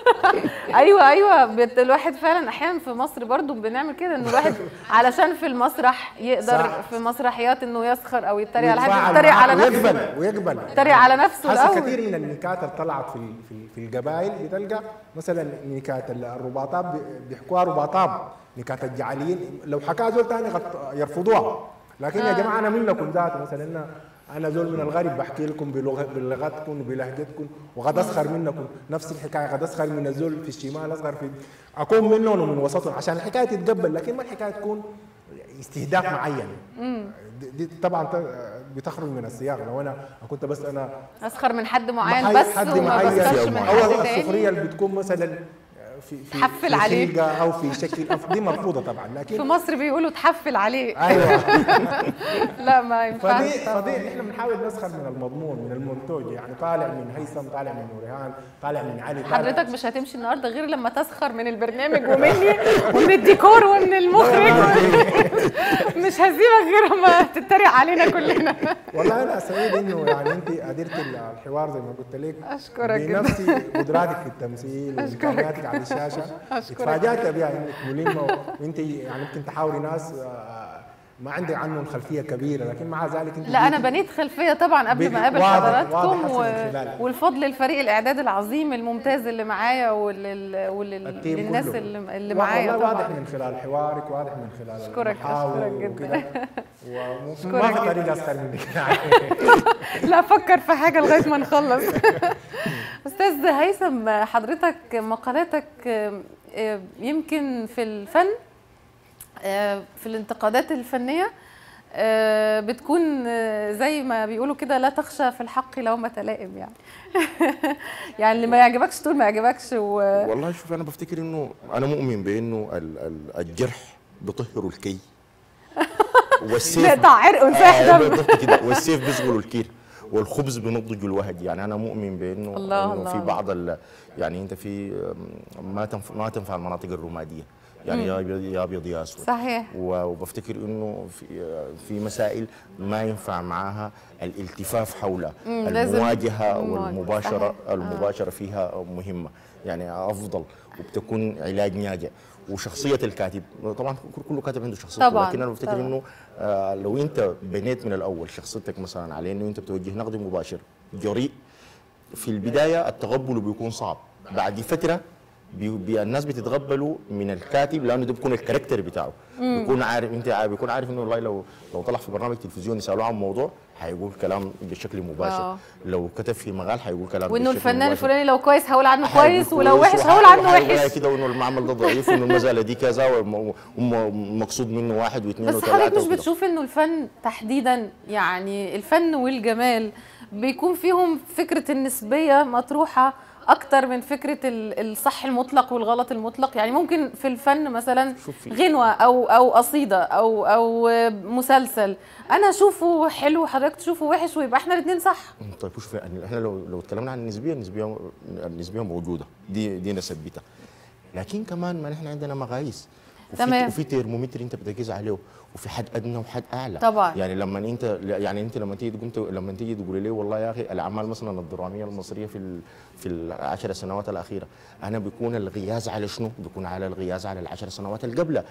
ايوه الواحد فعلا احيانا في مصر برضو بنعمل كده، انه الواحد علشان في المسرح يقدر في مسرحيات انه يسخر او يتريق على حد، يتريق على نفسه ويقبل يتريق على نفسه الاول. الاول كثير من النكات اللي طلعت في القبائل بتلقى مثلا نكات الرباطاب بيحكوها رباطاب، نكات الجعليين لو حكاها زول ثاني يرفضوها، لكن يا جماعه انا منكم ذاته مثلا انا زول من الغرب بحكي لكم بلغتكم وبلهجتكم وقد اسخر منكم، نفس الحكايه قد اسخر من الزول في الشمال، اصغر في اكون منهم ومن وسطهم عشان الحكايه تتقبل. لكن ما الحكايه تكون استهداف معين. دي طبعا بتخرج من السياق. لو انا كنت بس انا اسخر من حد معين بس حد وما معين بسخرش من او حد تاني، السخريه اللي بتكون مثلا في تحفل عليه خلقه او في شكل دي مرفوضه طبعا. لكن في مصر بيقولوا تحفل عليه. ايوه لا ما ينفعش. فدي احنا بنحاول نسخر من المضمون من المنتوج، يعني طالع من هيثم، طالع من نورهان، طالع من علي، حضرتك مش هتمشي النهارده غير لما تسخر من البرنامج ومني ومن الديكور ومن المخرج. مش هسيبك غير ما تتريق علينا كلنا. والله انا سعيد انه يعني انت قدرت الحوار زي ما قلت لك. اشكرك بنفس قدراتك في التمثيل وامكانياتك على الشاشه. اتفاجأت بها انك ملمه، وانت يعني ممكن تحاوري ناس ما عندك عنهم خلفيه كبيره، لكن مع ذلك انت لا انا بنيت خلفيه طبعا قبل ما اقابل حضراتكم، واضح والفضل لفريق الاعداد العظيم الممتاز اللي معايا وللناس اللي معايا طبعا. واضح من خلال حوارك، واضح من خلال اشكرك جدا. وما في طريقه اسهل منك. لا فكر في حاجه لغايه ما نخلص. استاذ هيثم، حضرتك مقالاتك يمكن في الفن، في الانتقادات الفنية بتكون زي ما بيقولوا كده لا تخشى في الحق لومة لائم يعني. يعني اللي ما يعجبكش تقول ما يعجبكش. والله شوف انا بفتكر انه انا مؤمن بانه الجرح بيطهر الكي والسيف نقطع عرق ونسيح دم. والسيف بيصغر الكير والخبز بنضج الوهد. يعني انا مؤمن بانه إنه في بعض يعني انت في ما تنفع المناطق الرماديه، يعني يا ابيض يا اسود. صحيح. وبفتكر انه في مسائل ما ينفع معاها الالتفاف حولها، المواجهه والمباشره. المباشره فيها مهمه يعني افضل، وبتكون علاج ناجع. وشخصيه الكاتب طبعا كل كاتب عنده شخصيته طبعا، لكن انا بفتكر انه لو انت بنيت من الاول شخصيتك مثلا على انه انت بتوجه نقد مباشر جريء في البدايه، التقبل بيكون صعب. بعد فتره الناس بتتقبلوا من الكاتب، لانه ده بيكون الكاركتر بتاعه. بيكون عارف، انت بيكون عارف انه والله لو طلع في برنامج تلفزيوني يسالوه عن موضوع حيقول كلام بشكل مباشر. لو كتب في مقال حيقول كلام وانه بشكل الفنان مباشر. الفلاني لو كويس هقول عنه كويس، ولو وحش هقول عنه وحش كده، وانه المعمل ده ضعيف، وانه المساله دي كذا، ومقصود منه واحد واثنين وثلاثه. بس حضرتك مش بتشوف انه الفن تحديدا، يعني الفن والجمال بيكون فيهم فكره النسبيه مطروحه اكتر من فكره الصح المطلق والغلط المطلق؟ يعني ممكن في الفن مثلا غنوه او قصيده او مسلسل انا اشوفه حلو وحضرتك تشوفه وحش ويبقى احنا الاثنين صح. طيب شوف، احنا لو اتكلمنا عن النسبيه موجوده، دي نثبتها، لكن كمان ما نحن عندنا مقاييس وفي ترمومتر انت بتركز عليه، وفي حد ادنى وحد اعلى طبعا. يعني لما انت لما تيجي تقولي لي والله يا اخي الاعمال مثلا الدراميه المصريه في العشر سنوات الاخيره، انا بيكون الغياز على شنو؟ بيكون على الغياز على العشر سنوات اللي قبلها.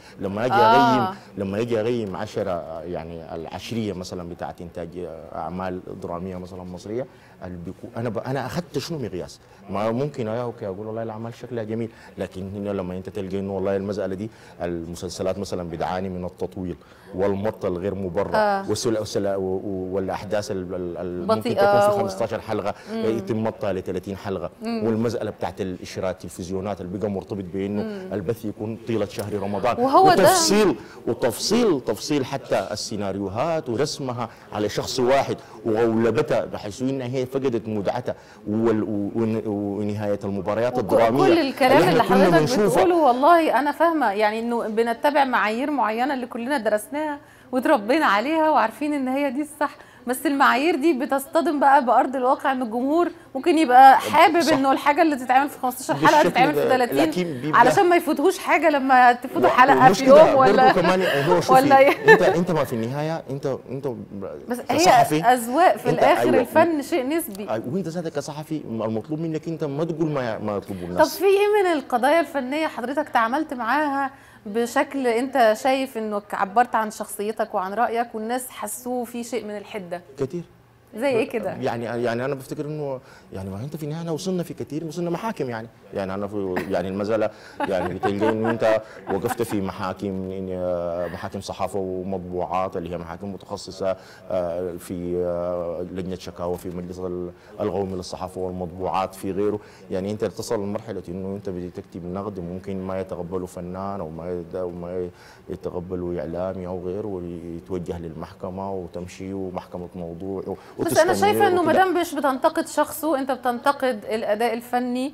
لما اجي اغيم 10 يعني العشريه مثلا بتاعت انتاج اعمال دراميه مثلا مصريه، انا اخذت شنو مقياس؟ ما ممكن اقول والله الاعمال شكلها جميل، لكن هنا لما انت تلقى انه والله المساله دي المسلسلات مثلا بتعاني من التطويل والمط الغير مبرر والاحداث ممكن تكون في 15 حلقه يتم مطها ل 30 حلقه، والمساله بتاعت الاشراك التلفزيونات اللي بقى مرتبط بانه البث يكون طيله شهر رمضان، وهو تفصيل حتى السيناريوهات ورسمها على شخص واحد وغولبتها بحيث انها هي فقدت متعتها، ونهايه المباريات الدراميه. كل الكلام اللي حضرتك بتقوله والله انا فاهمه، يعني انه بنتبع معايير معينه اللي كلنا درسناها وتربينا عليها وعارفين ان هي دي الصح، بس المعايير دي بتصطدم بقى بارض الواقع، ان الجمهور ممكن يبقى حابب انه الحاجه اللي تتعمل في 15 حلقه تتعمل في 30 علشان ما يفوتوش حاجه لما تفوتوا حلقه في يوم ولا انت ما في النهايه انت بس هي اذواق في الاخر. أيوة. الفن شيء نسبي، وانت ذاتك كصحفي المطلوب منك انت ما تقول ما يطلبه الناس. طب في ايه من القضايا الفنيه حضرتك تعاملت معاها بشكل انت شايف انك عبرت عن شخصيتك وعن رايك والناس حسوه في شيء من الحده؟ كتير زي ايه كده؟ يعني انا بفتكر انه يعني ما انت في النهايه وصلنا في كثير، وصلنا محاكم يعني انا في يعني المساله يعني بتلقى انه انت وقفت في محاكم صحافه ومطبوعات اللي هي محاكم متخصصه في لجنه شكاوى في مجلس القومي للصحافه والمطبوعات في غيره. يعني انت تصل لمرحله انه انت بتكتب نقد ممكن ما يتقبله فنان او ما يتقبله اعلامي او غيره، ويتوجه للمحكمه وتمشي ومحكمه موضوع بس انا شايفه انه ما دام مش بتنتقد شخصه، انت بتنتقد الاداء الفني،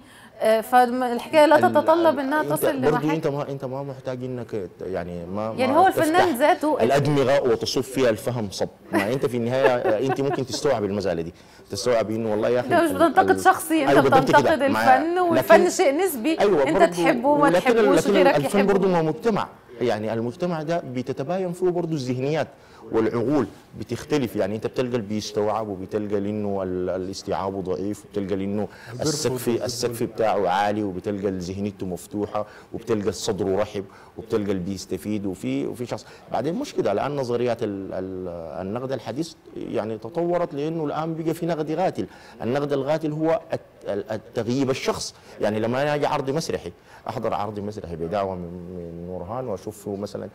فالحكايه لا تتطلب انها تصل لمحاكم. انت ما محتاج انك يعني يعني هو الفنان ذاته الادمغه وتصب فيها الفهم صب. ما انت في النهايه انت ممكن تستوعب المساله دي، تستوعب انه والله يا اخي انت مش بتنتقد شخصي، انت بتنتقد الفن، والفن شيء نسبي. أيوة انت تحبه وما تحبوش، غيرك يحبه. الفن برضه ما مجتمع، يعني المجتمع ده بيتتباين فيه برضه الذهنيات والعقول بتختلف. يعني انت بتلقى اللي بيستوعب، وبتلقى انه الاستيعاب ضعيف، وبتلقى انه السقف بتاعه عالي، وبتلقى ذهنيته مفتوحه، وبتلقى الصدر رحب، وبتلقى اللي بيستفيد، وفي شخص. بعدين مش كده، الان نظريات النقد الحديث يعني تطورت، لانه الان بقى في نقد قاتل. النقد القاتل هو تغييب الشخص. يعني لما انا اجي عرض مسرحي، احضر عرض مسرحي بدعوه من نورهان واشوف مثلا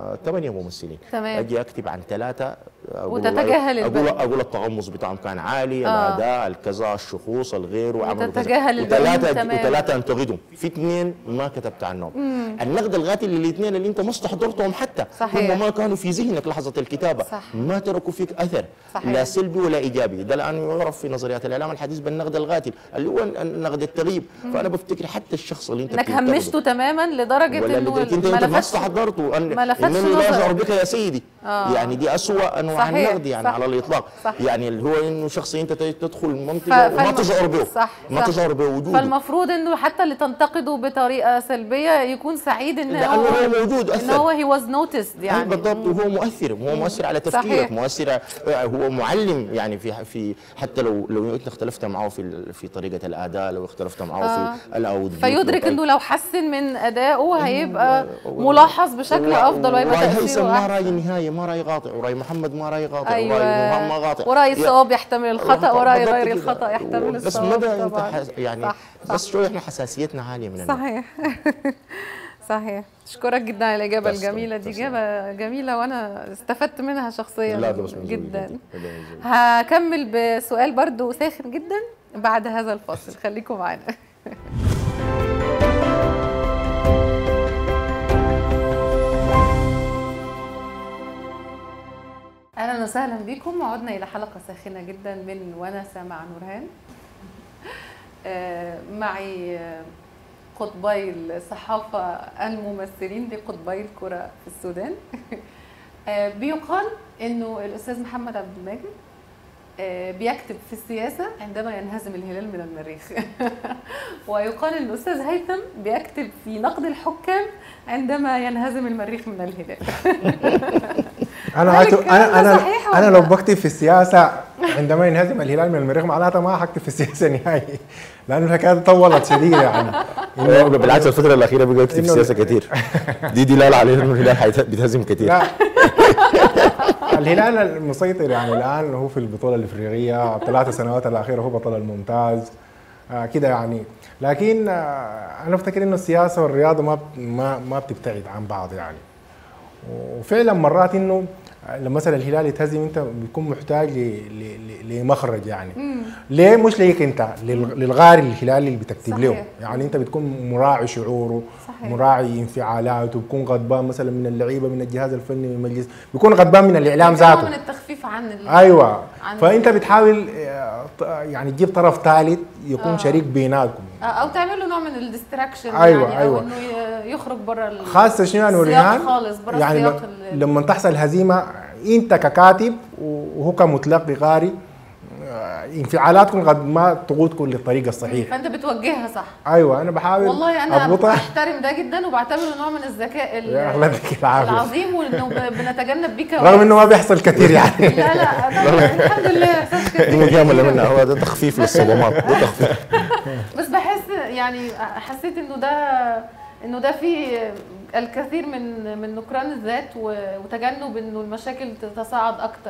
8 ممثلين، تمام. اجي اكتب عن 3 وتتجاهل اقول التغمض بتاعهم كان عالي، الاداء، الكذا، الشخوص، الغير، وعملوا وتتجاهل وثلاثه انتقدهم، في 2 ما كتبت عنهم. النقد القاتل للاثنين اللي انت ما استحضرتهم حتى، صحيح. هم ما كانوا في ذهنك لحظه الكتابه، صح. ما تركوا فيك اثر، صحيح. لا سلبي ولا ايجابي. ده الان يعرف في نظريات الاعلام الحديث بالنقد القاتل، اللي هو النقد التغييب. فانا بفتكر حتى الشخص اللي انك همشته تماما لدرجه انه انت ما استحضرته، انني لا اشعر بك يا سيدي. يعني دي اسوأ انواع النقد يعني على الاطلاق. يعني اللي هو انه شخص انت تدخل منطقه وما تشعر به، ما تشعر بوجوده. فالمفروض انه حتى اللي تنتقده بطريقه سلبيه يكون سعيد ان هو موجود، ان هو هي واز نوتسد. يعني بالضبط، وهو مؤثر على تفكيرك، مؤثر، هو معلم. يعني في حتى لو انت اختلفت معه في طريقه الاداء، لو اختلفت معه في الاوديو، فيدرك انه لو حسن من ادائه هيبقى ملاحظ بشكل افضل، ويبقى تاثيره ما راي نهايه، ما راي قاطع، وراي محمد ما راي قاطع، أيوة. وراي نورهان ما قاطع، وراي الصواب يحتمل الخطا، وراي غير الخطا يحتمل الصواب. بس مدى انت يعني صح. بس شويه احنا حساسيتنا عاليه من صحيح. صحيح. اشكرك جدا على الاجابه الجميله دي، اجابه جميله وانا استفدت منها شخصيا جدا. هكمل بسؤال برضو ساخن جدا بعد هذا الفاصل، خليكم معانا. اهلا وسهلا بكم، وعدنا الى حلقه ساخنه جدا من ونسه مع نورهان. معي قطبي الصحافه الممثلين لقطبي الكره في السودان. بيقال انه الاستاذ محمد عبد الماجد بيكتب في السياسه عندما ينهزم الهلال من المريخ. ويقال ان الاستاذ هيثم بيكتب في نقد الحكام عندما ينهزم المريخ من الهلال. انا لو بكتب في السياسه عندما ينهزم الهلال من المريخ، معناتها ما حكتب في السياسه نهائي، لانه الحكايه طولت شديده. يعني بالعكس الفتره الاخيره بقى يكتب في السياسه كتير. دي دلاله على انه الهلال بيتهزم كتير. الهلال المسيطر يعني الان هو في البطوله الافريقيه، 3 سنوات الاخيره هو بطل الممتاز كده يعني. لكن انا افتكر انه السياسه والرياضه ما بتبتعد عن بعض يعني. وفعلا مرات انه لما مثلا الهلال يتهزم انت بتكون محتاج لمخرج يعني. ليه مش ليك انت، للغار الهلالي اللي بتكتب له. يعني انت بتكون مراعي شعوره، صحيح. مراعي انفعالاته، بتكون غضبان مثلا من اللعيبه، من الجهاز الفني، من المجلس، بيكون غضبان من الاعلام ذاته، من التخفيف عن ايوه فانت بتحاول يعني تجيب طرف ثالث يكون شريك بيناتكم، او تعمل له نوع من الديستراكشن. أيوة يعني أيوة. او انه يخرج بره خاصه شنو يعني السياق خالص، بره يعني السياق لما تحصل هزيمه انت ككاتب وهو كمتلقي قاري، انفعالاتكم قد ما تقودكم للطريقه الصحيحه، فانت بتوجهها صح. ايوه انا بحاول والله انا بحترم ده جدا، وبعتبره نوع من الذكاء العظيم، وانه بنتجنب بيه رغم انه ما بيحصل كثير يعني. لا الحمد لله احساس كده. دي مجامله منها، هو ده تخفيف للصدمات، ده تخفيف. بس بحس يعني حسيت انه ده في الكثير من نكران الذات، وتجنب انه المشاكل تتصاعد اكتر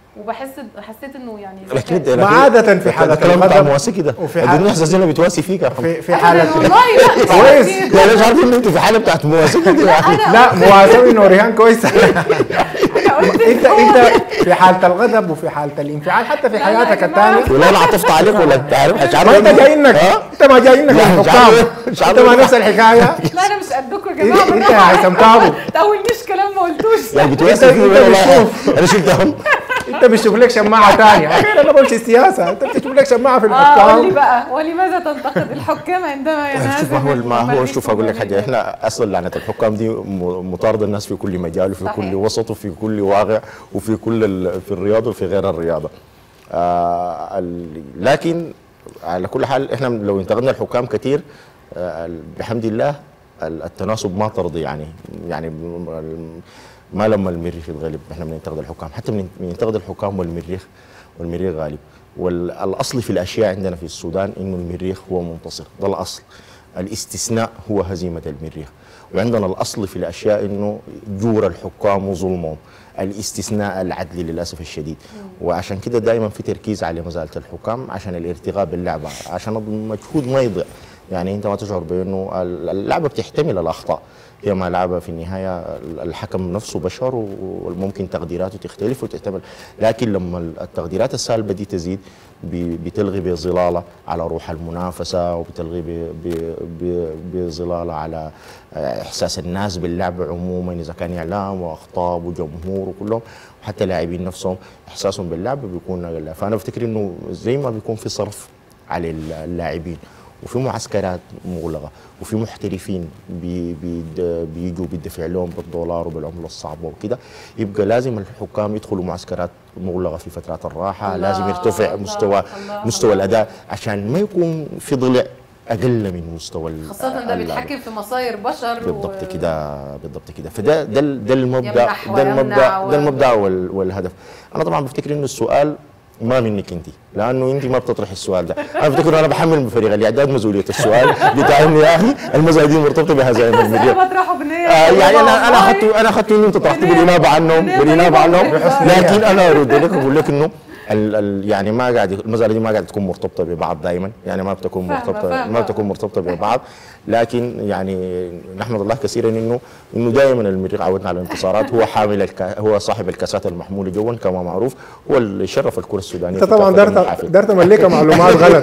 حسيت انه يعني ما عادة في حالة الكلام بتاع الغضب مواسي كده وفي الدنيا احساسنا بتواسي فيك يا محمد. في حالة والله لا كويس. يعني مش عارف ان انت في حاله بتاعت مواسي كده يعني. لا مواسوي انه ريهان كويسة. انا قلت انت في حالة الغضب وفي حالة الانفعال حتى في حياتك الثانية. ولا انا عطفت عليك ولا انت عارف مش عارف ما انت جاي انك انت ما جاي انك لا، مش الحكام عارف انت ما نفس الحكاية. لا انا مش قدكم يا جماعه. انت يا هيثم كابو تقولنيش كلام ما قلتوش. يعني بتواسي انت فيه ولا لا؟ بتشوف. انا شلتهم. انت بتشوف لك شماعة ثانية. انا بمشي السياسة انت بتشوف لك شماعة في قول لي الحكام. بقى ولماذا تنتقد الحكام عندما شوف ينهزم ما هو المريخ شوف اقول لك حاجه والمريخ؟ احنا اصلا لعنه الحكام دي مطارده الناس في كل مجال وفي صحيح. كل وسط وفي كل واقع وفي في الرياضه وفي غير الرياضه. لكن على كل حال احنا لو انتقدنا الحكام كثير بحمد الله التناسب ما ترضي يعني ما لما المريخ يتغلب احنا بننتقد الحكام حتى بننتقد الحكام والمريخ غالب. والاصل في الاشياء عندنا في السودان انه المريخ هو منتصر، ده الاصل. الاستثناء هو هزيمه المريخ. وعندنا الاصل في الاشياء انه جور الحكام وظلمهم، الاستثناء العدل للاسف الشديد. وعشان كده دائما في تركيز على مزاله الحكام عشان الارتقاء باللعبه، عشان المجهود ما يضيع. يعني انت ما تشعر بانه اللعبه بتحتمل الاخطاء، هي ما لعبه في النهايه الحكم نفسه بشر وممكن تقديراته تختلف وتحتمل، لكن لما التقديرات السالبه دي تزيد بتلغي بظلاله على روح المنافسه وبتلغي بظلاله على احساس الناس باللعبه عموما، اذا كان اعلام واخطاب وجمهور وكلهم وحتى لاعبين نفسهم احساسهم باللعبه بيكون اقل. فانا بفتكر انه زي ما بيكون في صرف على اللاعبين وفي معسكرات مغلقه وفي محترفين بيجوا بيدفع لهم بالدولار وبالعمله الصعبه وكده، يبقى لازم الحكام يدخلوا معسكرات مغلقه في فترات الراحه. لازم يرتفع مستوى الاداء عشان ما يكون في ضلع اقل من مستوى خاصة ده بيتحكم في مصاير بشر. بالضبط كده فده ده المبدا والهدف. انا طبعا بفتكر انه السؤال ما منك انت، لانه انت ما بتطرح السؤال ده. انا بفتكر انا بحمل فريق الاعداد مسؤوليه السؤال بتاع انه يا اخي المساله دي مرتبطه بهزائم المدير. انا بطرحه بنيه يعني انا اخذت انه انت طرحت بالانابه عنهم لكن انا ارد لك اقول لك انه يعني ما قاعد المساله دي ما قاعد تكون مرتبطه ببعض دائما، يعني ما بتكون مرتبطه ببعض. لكن يعني نحمد الله كثيرا انه دائما المريخ عودنا على الانتصارات. هو هو صاحب الكاسات المحموله جوا كما معروف، هو اللي شرف الكره السودانيه. انت طبعا دارت مليكه معلومات غلط.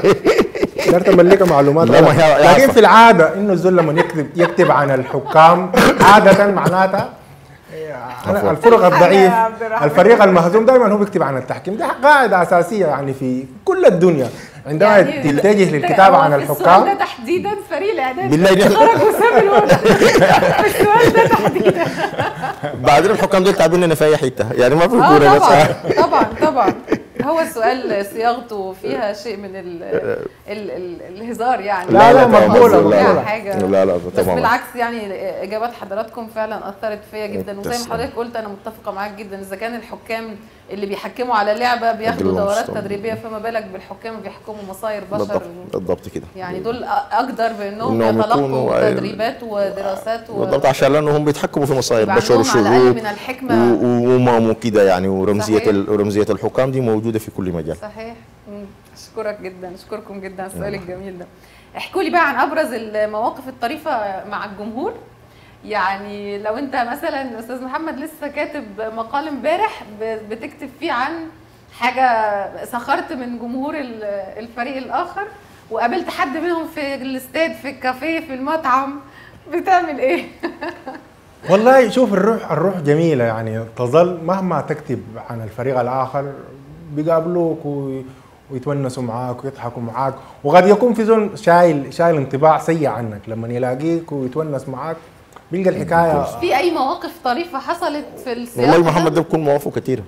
لكن في العاده انه الزول لما يكتب عن الحكام عاده معناتها الفرق الضعيف الفريق المهزوم دائما هو بيكتب عن التحكيم. دي قاعده اساسيه يعني في كل الدنيا عندما يعني تتجه للكتابه عن الحكام. السؤال ده تحديدا فريق الاعداد بالله خرج وساب الوضع. السؤال ده تحديدا بعدين الحكام دول تعبين لنا في اي حته، يعني ما في كوره بس. طبعا هو السؤال صياغته فيها شيء من الهزار يعني. لا مقبوله لا بس بالعكس يعني اجابات حضراتكم فعلا اثرت فيا جدا. وزي ما حضرتك قلت انا متفقه معاك جدا. اذا كان الحكام اللي بيحكموا على لعبه بياخدوا دورات تدريبيه، فما بالك بالحكام اللي بيحكموا مصاير بشر. بالضبط كده. يعني دول اقدر بانهم يتلقوا تدريبات ودراسات بالضبط عشان لانهم بيتحكموا في مصاير بشر وشعوب وامم وكده يعني. ورمزيه الحكام دي موجوده في كل مجال. صحيح. اشكركم جدا على السؤال الجميل ده. احكوا لي بقى عن ابرز المواقف الطريفه مع الجمهور. يعني لو انت مثلا استاذ محمد لسه كاتب مقال امبارح بتكتب فيه عن حاجه سخرت من جمهور الفريق الاخر وقابلت حد منهم في الاستاد في الكافيه في المطعم، بتعمل ايه؟ والله شوف الروح جميله يعني. تظل مهما تكتب عن الفريق الاخر بيقابلوك ويتونسوا معاك ويضحكوا معاك، وقد يكون في زول شايل انطباع سيء عنك لما يلاقيك ويتونس معاك بيلقى الحكايه. في اي مواقف طريفه حصلت في السياق؟ والله محمد ده بكون مواقفه كثيره.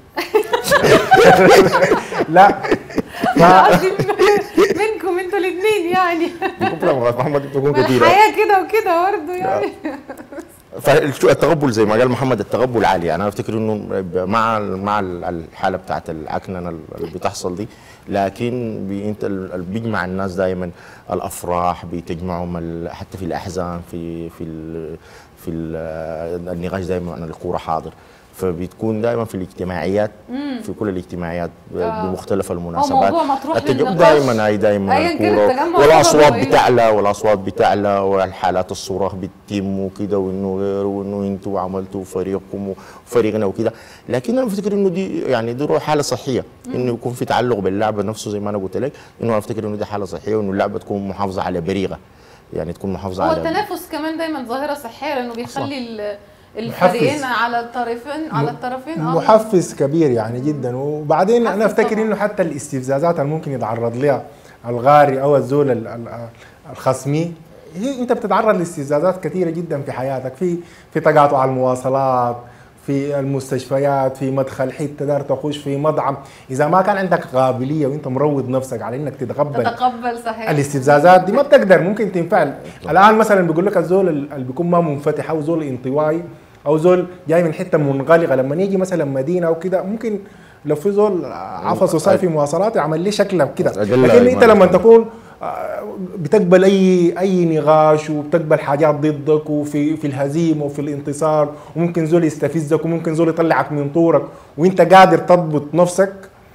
لا قصدي منكم انتوا الاثنين يعني. محمد بتكون كثيره. الحياه كده وكده برضه يعني. فالتقبل زي ما قال محمد التقبل عالي. يعني انا افتكر انه مع الحاله بتاعت العكننه اللي بتحصل دي، لكن انت بيجمع الناس دائما الافراح، بتجمعهم حتى في الاحزان، في النقاش دائما عن الكوره حاضر. فبتكون دائما في الاجتماعيات، في كل الاجتماعيات بمختلف المناسبات. موضوع مطروح دائما الكوره، والاصوات بتعلى والحالات الصراخ بتتم وكده، وانه غير وانه انتوا عملتوا فريقكم وفريقنا وكده. لكن انا بفتكر انه دي يعني دي حاله صحيه، انه يكون في تعلق باللعبه نفسه زي ما انا قلت لك، انه انا افتكر انه دي حاله صحيه، وانه اللعبه تكون محافظه على بريغه، يعني تكون محافظه على التنافس كمان دايما ظاهره صحيه، لانه بيخلي الفريقين على الطرفين محفز كبير يعني جدا. وبعدين انا افتكر انه حتى الاستفزازات اللي ممكن يتعرض لها الغاري او الزول الخصمي، انت بتتعرض لاستفزازات كثيره جدا في حياتك، في تقاطع المواصلات، في المستشفيات، في مدخل حته دار تخش في مطعم، اذا ما كان عندك قابليه وانت مروض نفسك على انك تتقبل صحيح الاستفزازات دي، ما بتقدر، ممكن تنفعل. الان مثلا بيقول لك الزول اللي بيكون ما منفتح او زول انطوائي او زول جاي من حته منغلقه، لما يجي مثلا مدينه او كده، ممكن لو في زول عفص وصار في مواصلات يعمل لي شكله كده. لكن انت لما تكون بتقبل اي نقاش، وبتقبل حاجات ضدك، وفي الهزيمه وفي الانتصار، وممكن زول يستفزك، وممكن زول يطلعك من طورك، وانت قادر تضبط نفسك،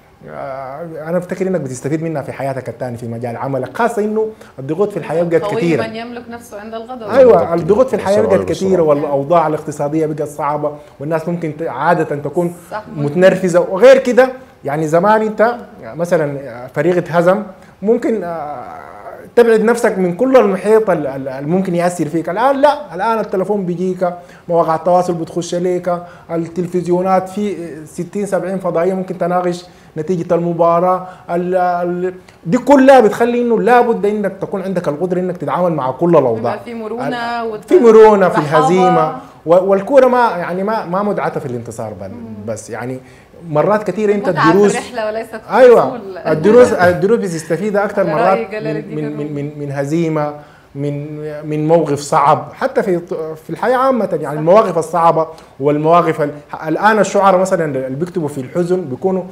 انا افتكر انك بتستفيد منها في حياتك الثاني في مجال عملك، خاصه انه الضغوط في الحياه بقت كثيره. من يملك نفسه عند الغضب. ايوه، الضغوط في الحياه بقت كثيره، والاوضاع الاقتصاديه بقت صعبه، والناس ممكن عاده تكون متنرفزه. وغير كده يعني زمان انت مثلا فريق اتهزم، ممكن تبعد نفسك من كل المحيط اللي ممكن ياثر فيك. الان لا، الان التليفون بيجيك، مواقع التواصل بتخش ليك، التلفزيونات في 60 70 فضائيه ممكن تناقش نتيجه المباراه، دي كلها بتخلي انه لابد انك تكون عندك القدره انك تتعامل مع كل الاوضاع، في مرونه في مرونه في الهزيمه. والكوره ما يعني ما مدعته في الانتصار بس، يعني مرات كثيره انت الدروس رحله وليست ايوه الدروس بتستفيدها اكثر مرات من هزيمه، من موقف صعب، حتى في الحياه عامه. يعني المواقف الصعبه والمواقف الان الشعراء مثلا اللي بيكتبوا في الحزن بيكونوا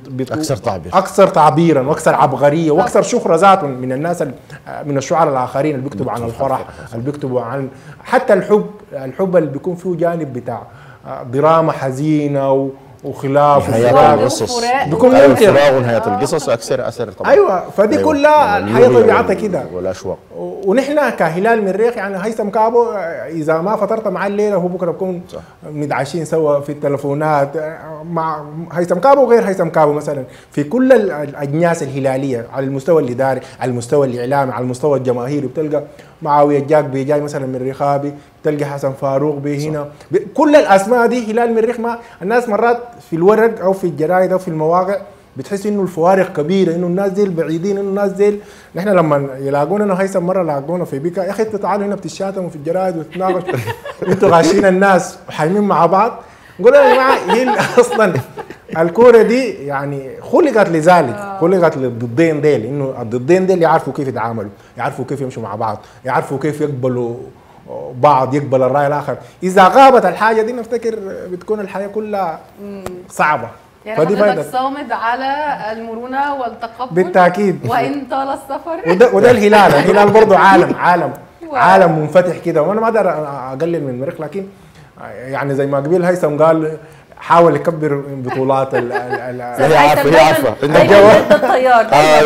اكثر تعبيرا واكثر عبقريه واكثر شهره ذات من الناس، من الشعراء الاخرين اللي بيكتبوا عن الفرح، اللي بيكتبوا عن حتى الحب اللي بيكون فيه جانب بتاع دراما حزينه وخلاف القصص، بيكون ممكن فراغ ونهايه القصص اثر طبعا. ايوه، فدي كلها الحياه طبيعتها كده والاشواق. ونحن كهلال مريخ يعني هيثم كابو، اذا ما فطرت معاه الليله هو بكره بكون متعشين سوا في التلفونات مع هيثم كابو وغير هيثم كابو، مثلا في كل الاجناس الهلاليه، على المستوى الاداري، على المستوى الاعلامي، على المستوى الجماهيري، بتلقى معاويه الجاك جاي مثلا من رخابي، تلقى حسن فاروق هنا، كل الاسماء دي هلال مريخ. ما الناس مرات في الورق او في الجرايد او في المواقع بتحس انه الفوارق كبيره، انه الناس دي بعيدين، انه الناس دي. نحن لما يلاقونا انا هيثم مره لاقونا في بيكا، يا اخي انتوا تعالوا هنا بتشاتموا في الجرايد وتتناقشوا انتوا غاشين الناس وحايمين مع بعض. نقول يا جماعه هي اصلا الكوره دي يعني خلقت لذلك، خلقت للضدين ديل، انه الضدين ديل يعرفوا كيف يتعاملوا، يعرفوا كيف يمشوا مع بعض، يعرفوا كيف يقبلوا بعض، يقبل الراي الاخر. اذا غابت الحاجه دي نفتكر بتكون الحياه كلها صعبه. يعني حضرتك صامد على المرونه والتقبل بالتاكيد، وان طال السفر. وده الهلال برضه عالم منفتح كده. وانا ما اقدر اقلل من المريخ، لكن يعني زي ما قبيل هيثم قال حاول يكبر بطولات هي عارفه ضد الطيار.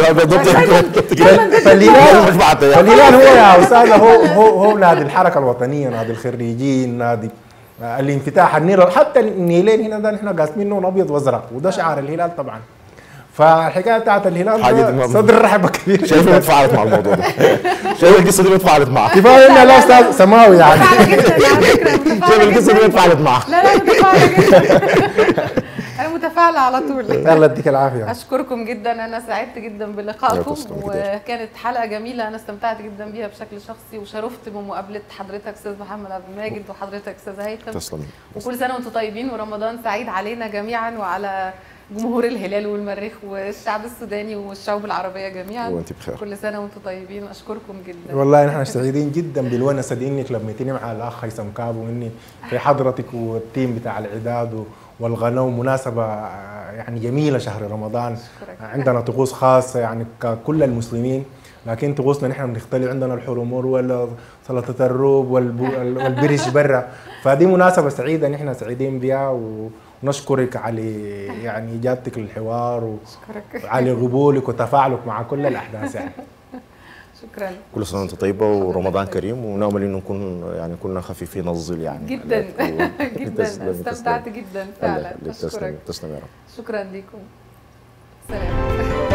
فالهلال هو يا استاذ هو نادي الحركه الوطنيه، نادي الخريجين، نادي الانفتاح النيل. حتى النيلين هنا ده نحن قاسمينهم ابيض وازرق، وده شعار الهلال طبعا. فالحكايه بتاعت الهلال صدر رحبه كبير. شايف اني اتفاعلت مع الموضوع ده، شايف القصه دي اتفاعلت معاه. كفايه ان لا استاذ سماوي يعني. شايف القصه دي اتفاعلت معاه. لا متفاعله جدا. انا متفاعله على طول. الله يديك العافيه. اشكركم جدا، انا سعدت جدا بلقائكم، وكانت حلقه جميله، انا استمتعت جدا بيها بشكل شخصي، وشرفت بمقابله حضرتك استاذ محمد عبد الماجد وحضرتك استاذ هيثم. تسلمي. وكل سنه وانتم طيبين، ورمضان سعيد علينا جميعا وعلى جمهور الهلال والمريخ والشعب السوداني والشعوب العربيه جميعا. وانت بخير. كل سنه وانتم طيبين، اشكركم جدا. والله نحن سعيدين جدا بالونسه دي انك لميتيني مع الاخ هيثم كابو، واني في حضرتك والتيم بتاع الاعداد والغناء، مناسبه يعني جميله شهر رمضان. عندنا طقوس خاصه يعني ككل المسلمين، لكن تغوصنا نحن بنختلي عندنا الحرمور ولا سلطه الروب والبرش برا. فدي مناسبه سعيده نحن سعيدين بها، ونشكرك على يعني اجابتك للحوار وعلى قبولك وتفاعلك مع كل الاحداث يعني. شكرا. كل سنه وانت طيبه ورمضان كريم، ونامل انه نكون يعني كلنا خفيفين الظل يعني. جدا جدا استمتعت جدا فعلا. تسلم يا رب. شكرا لكم. سلام.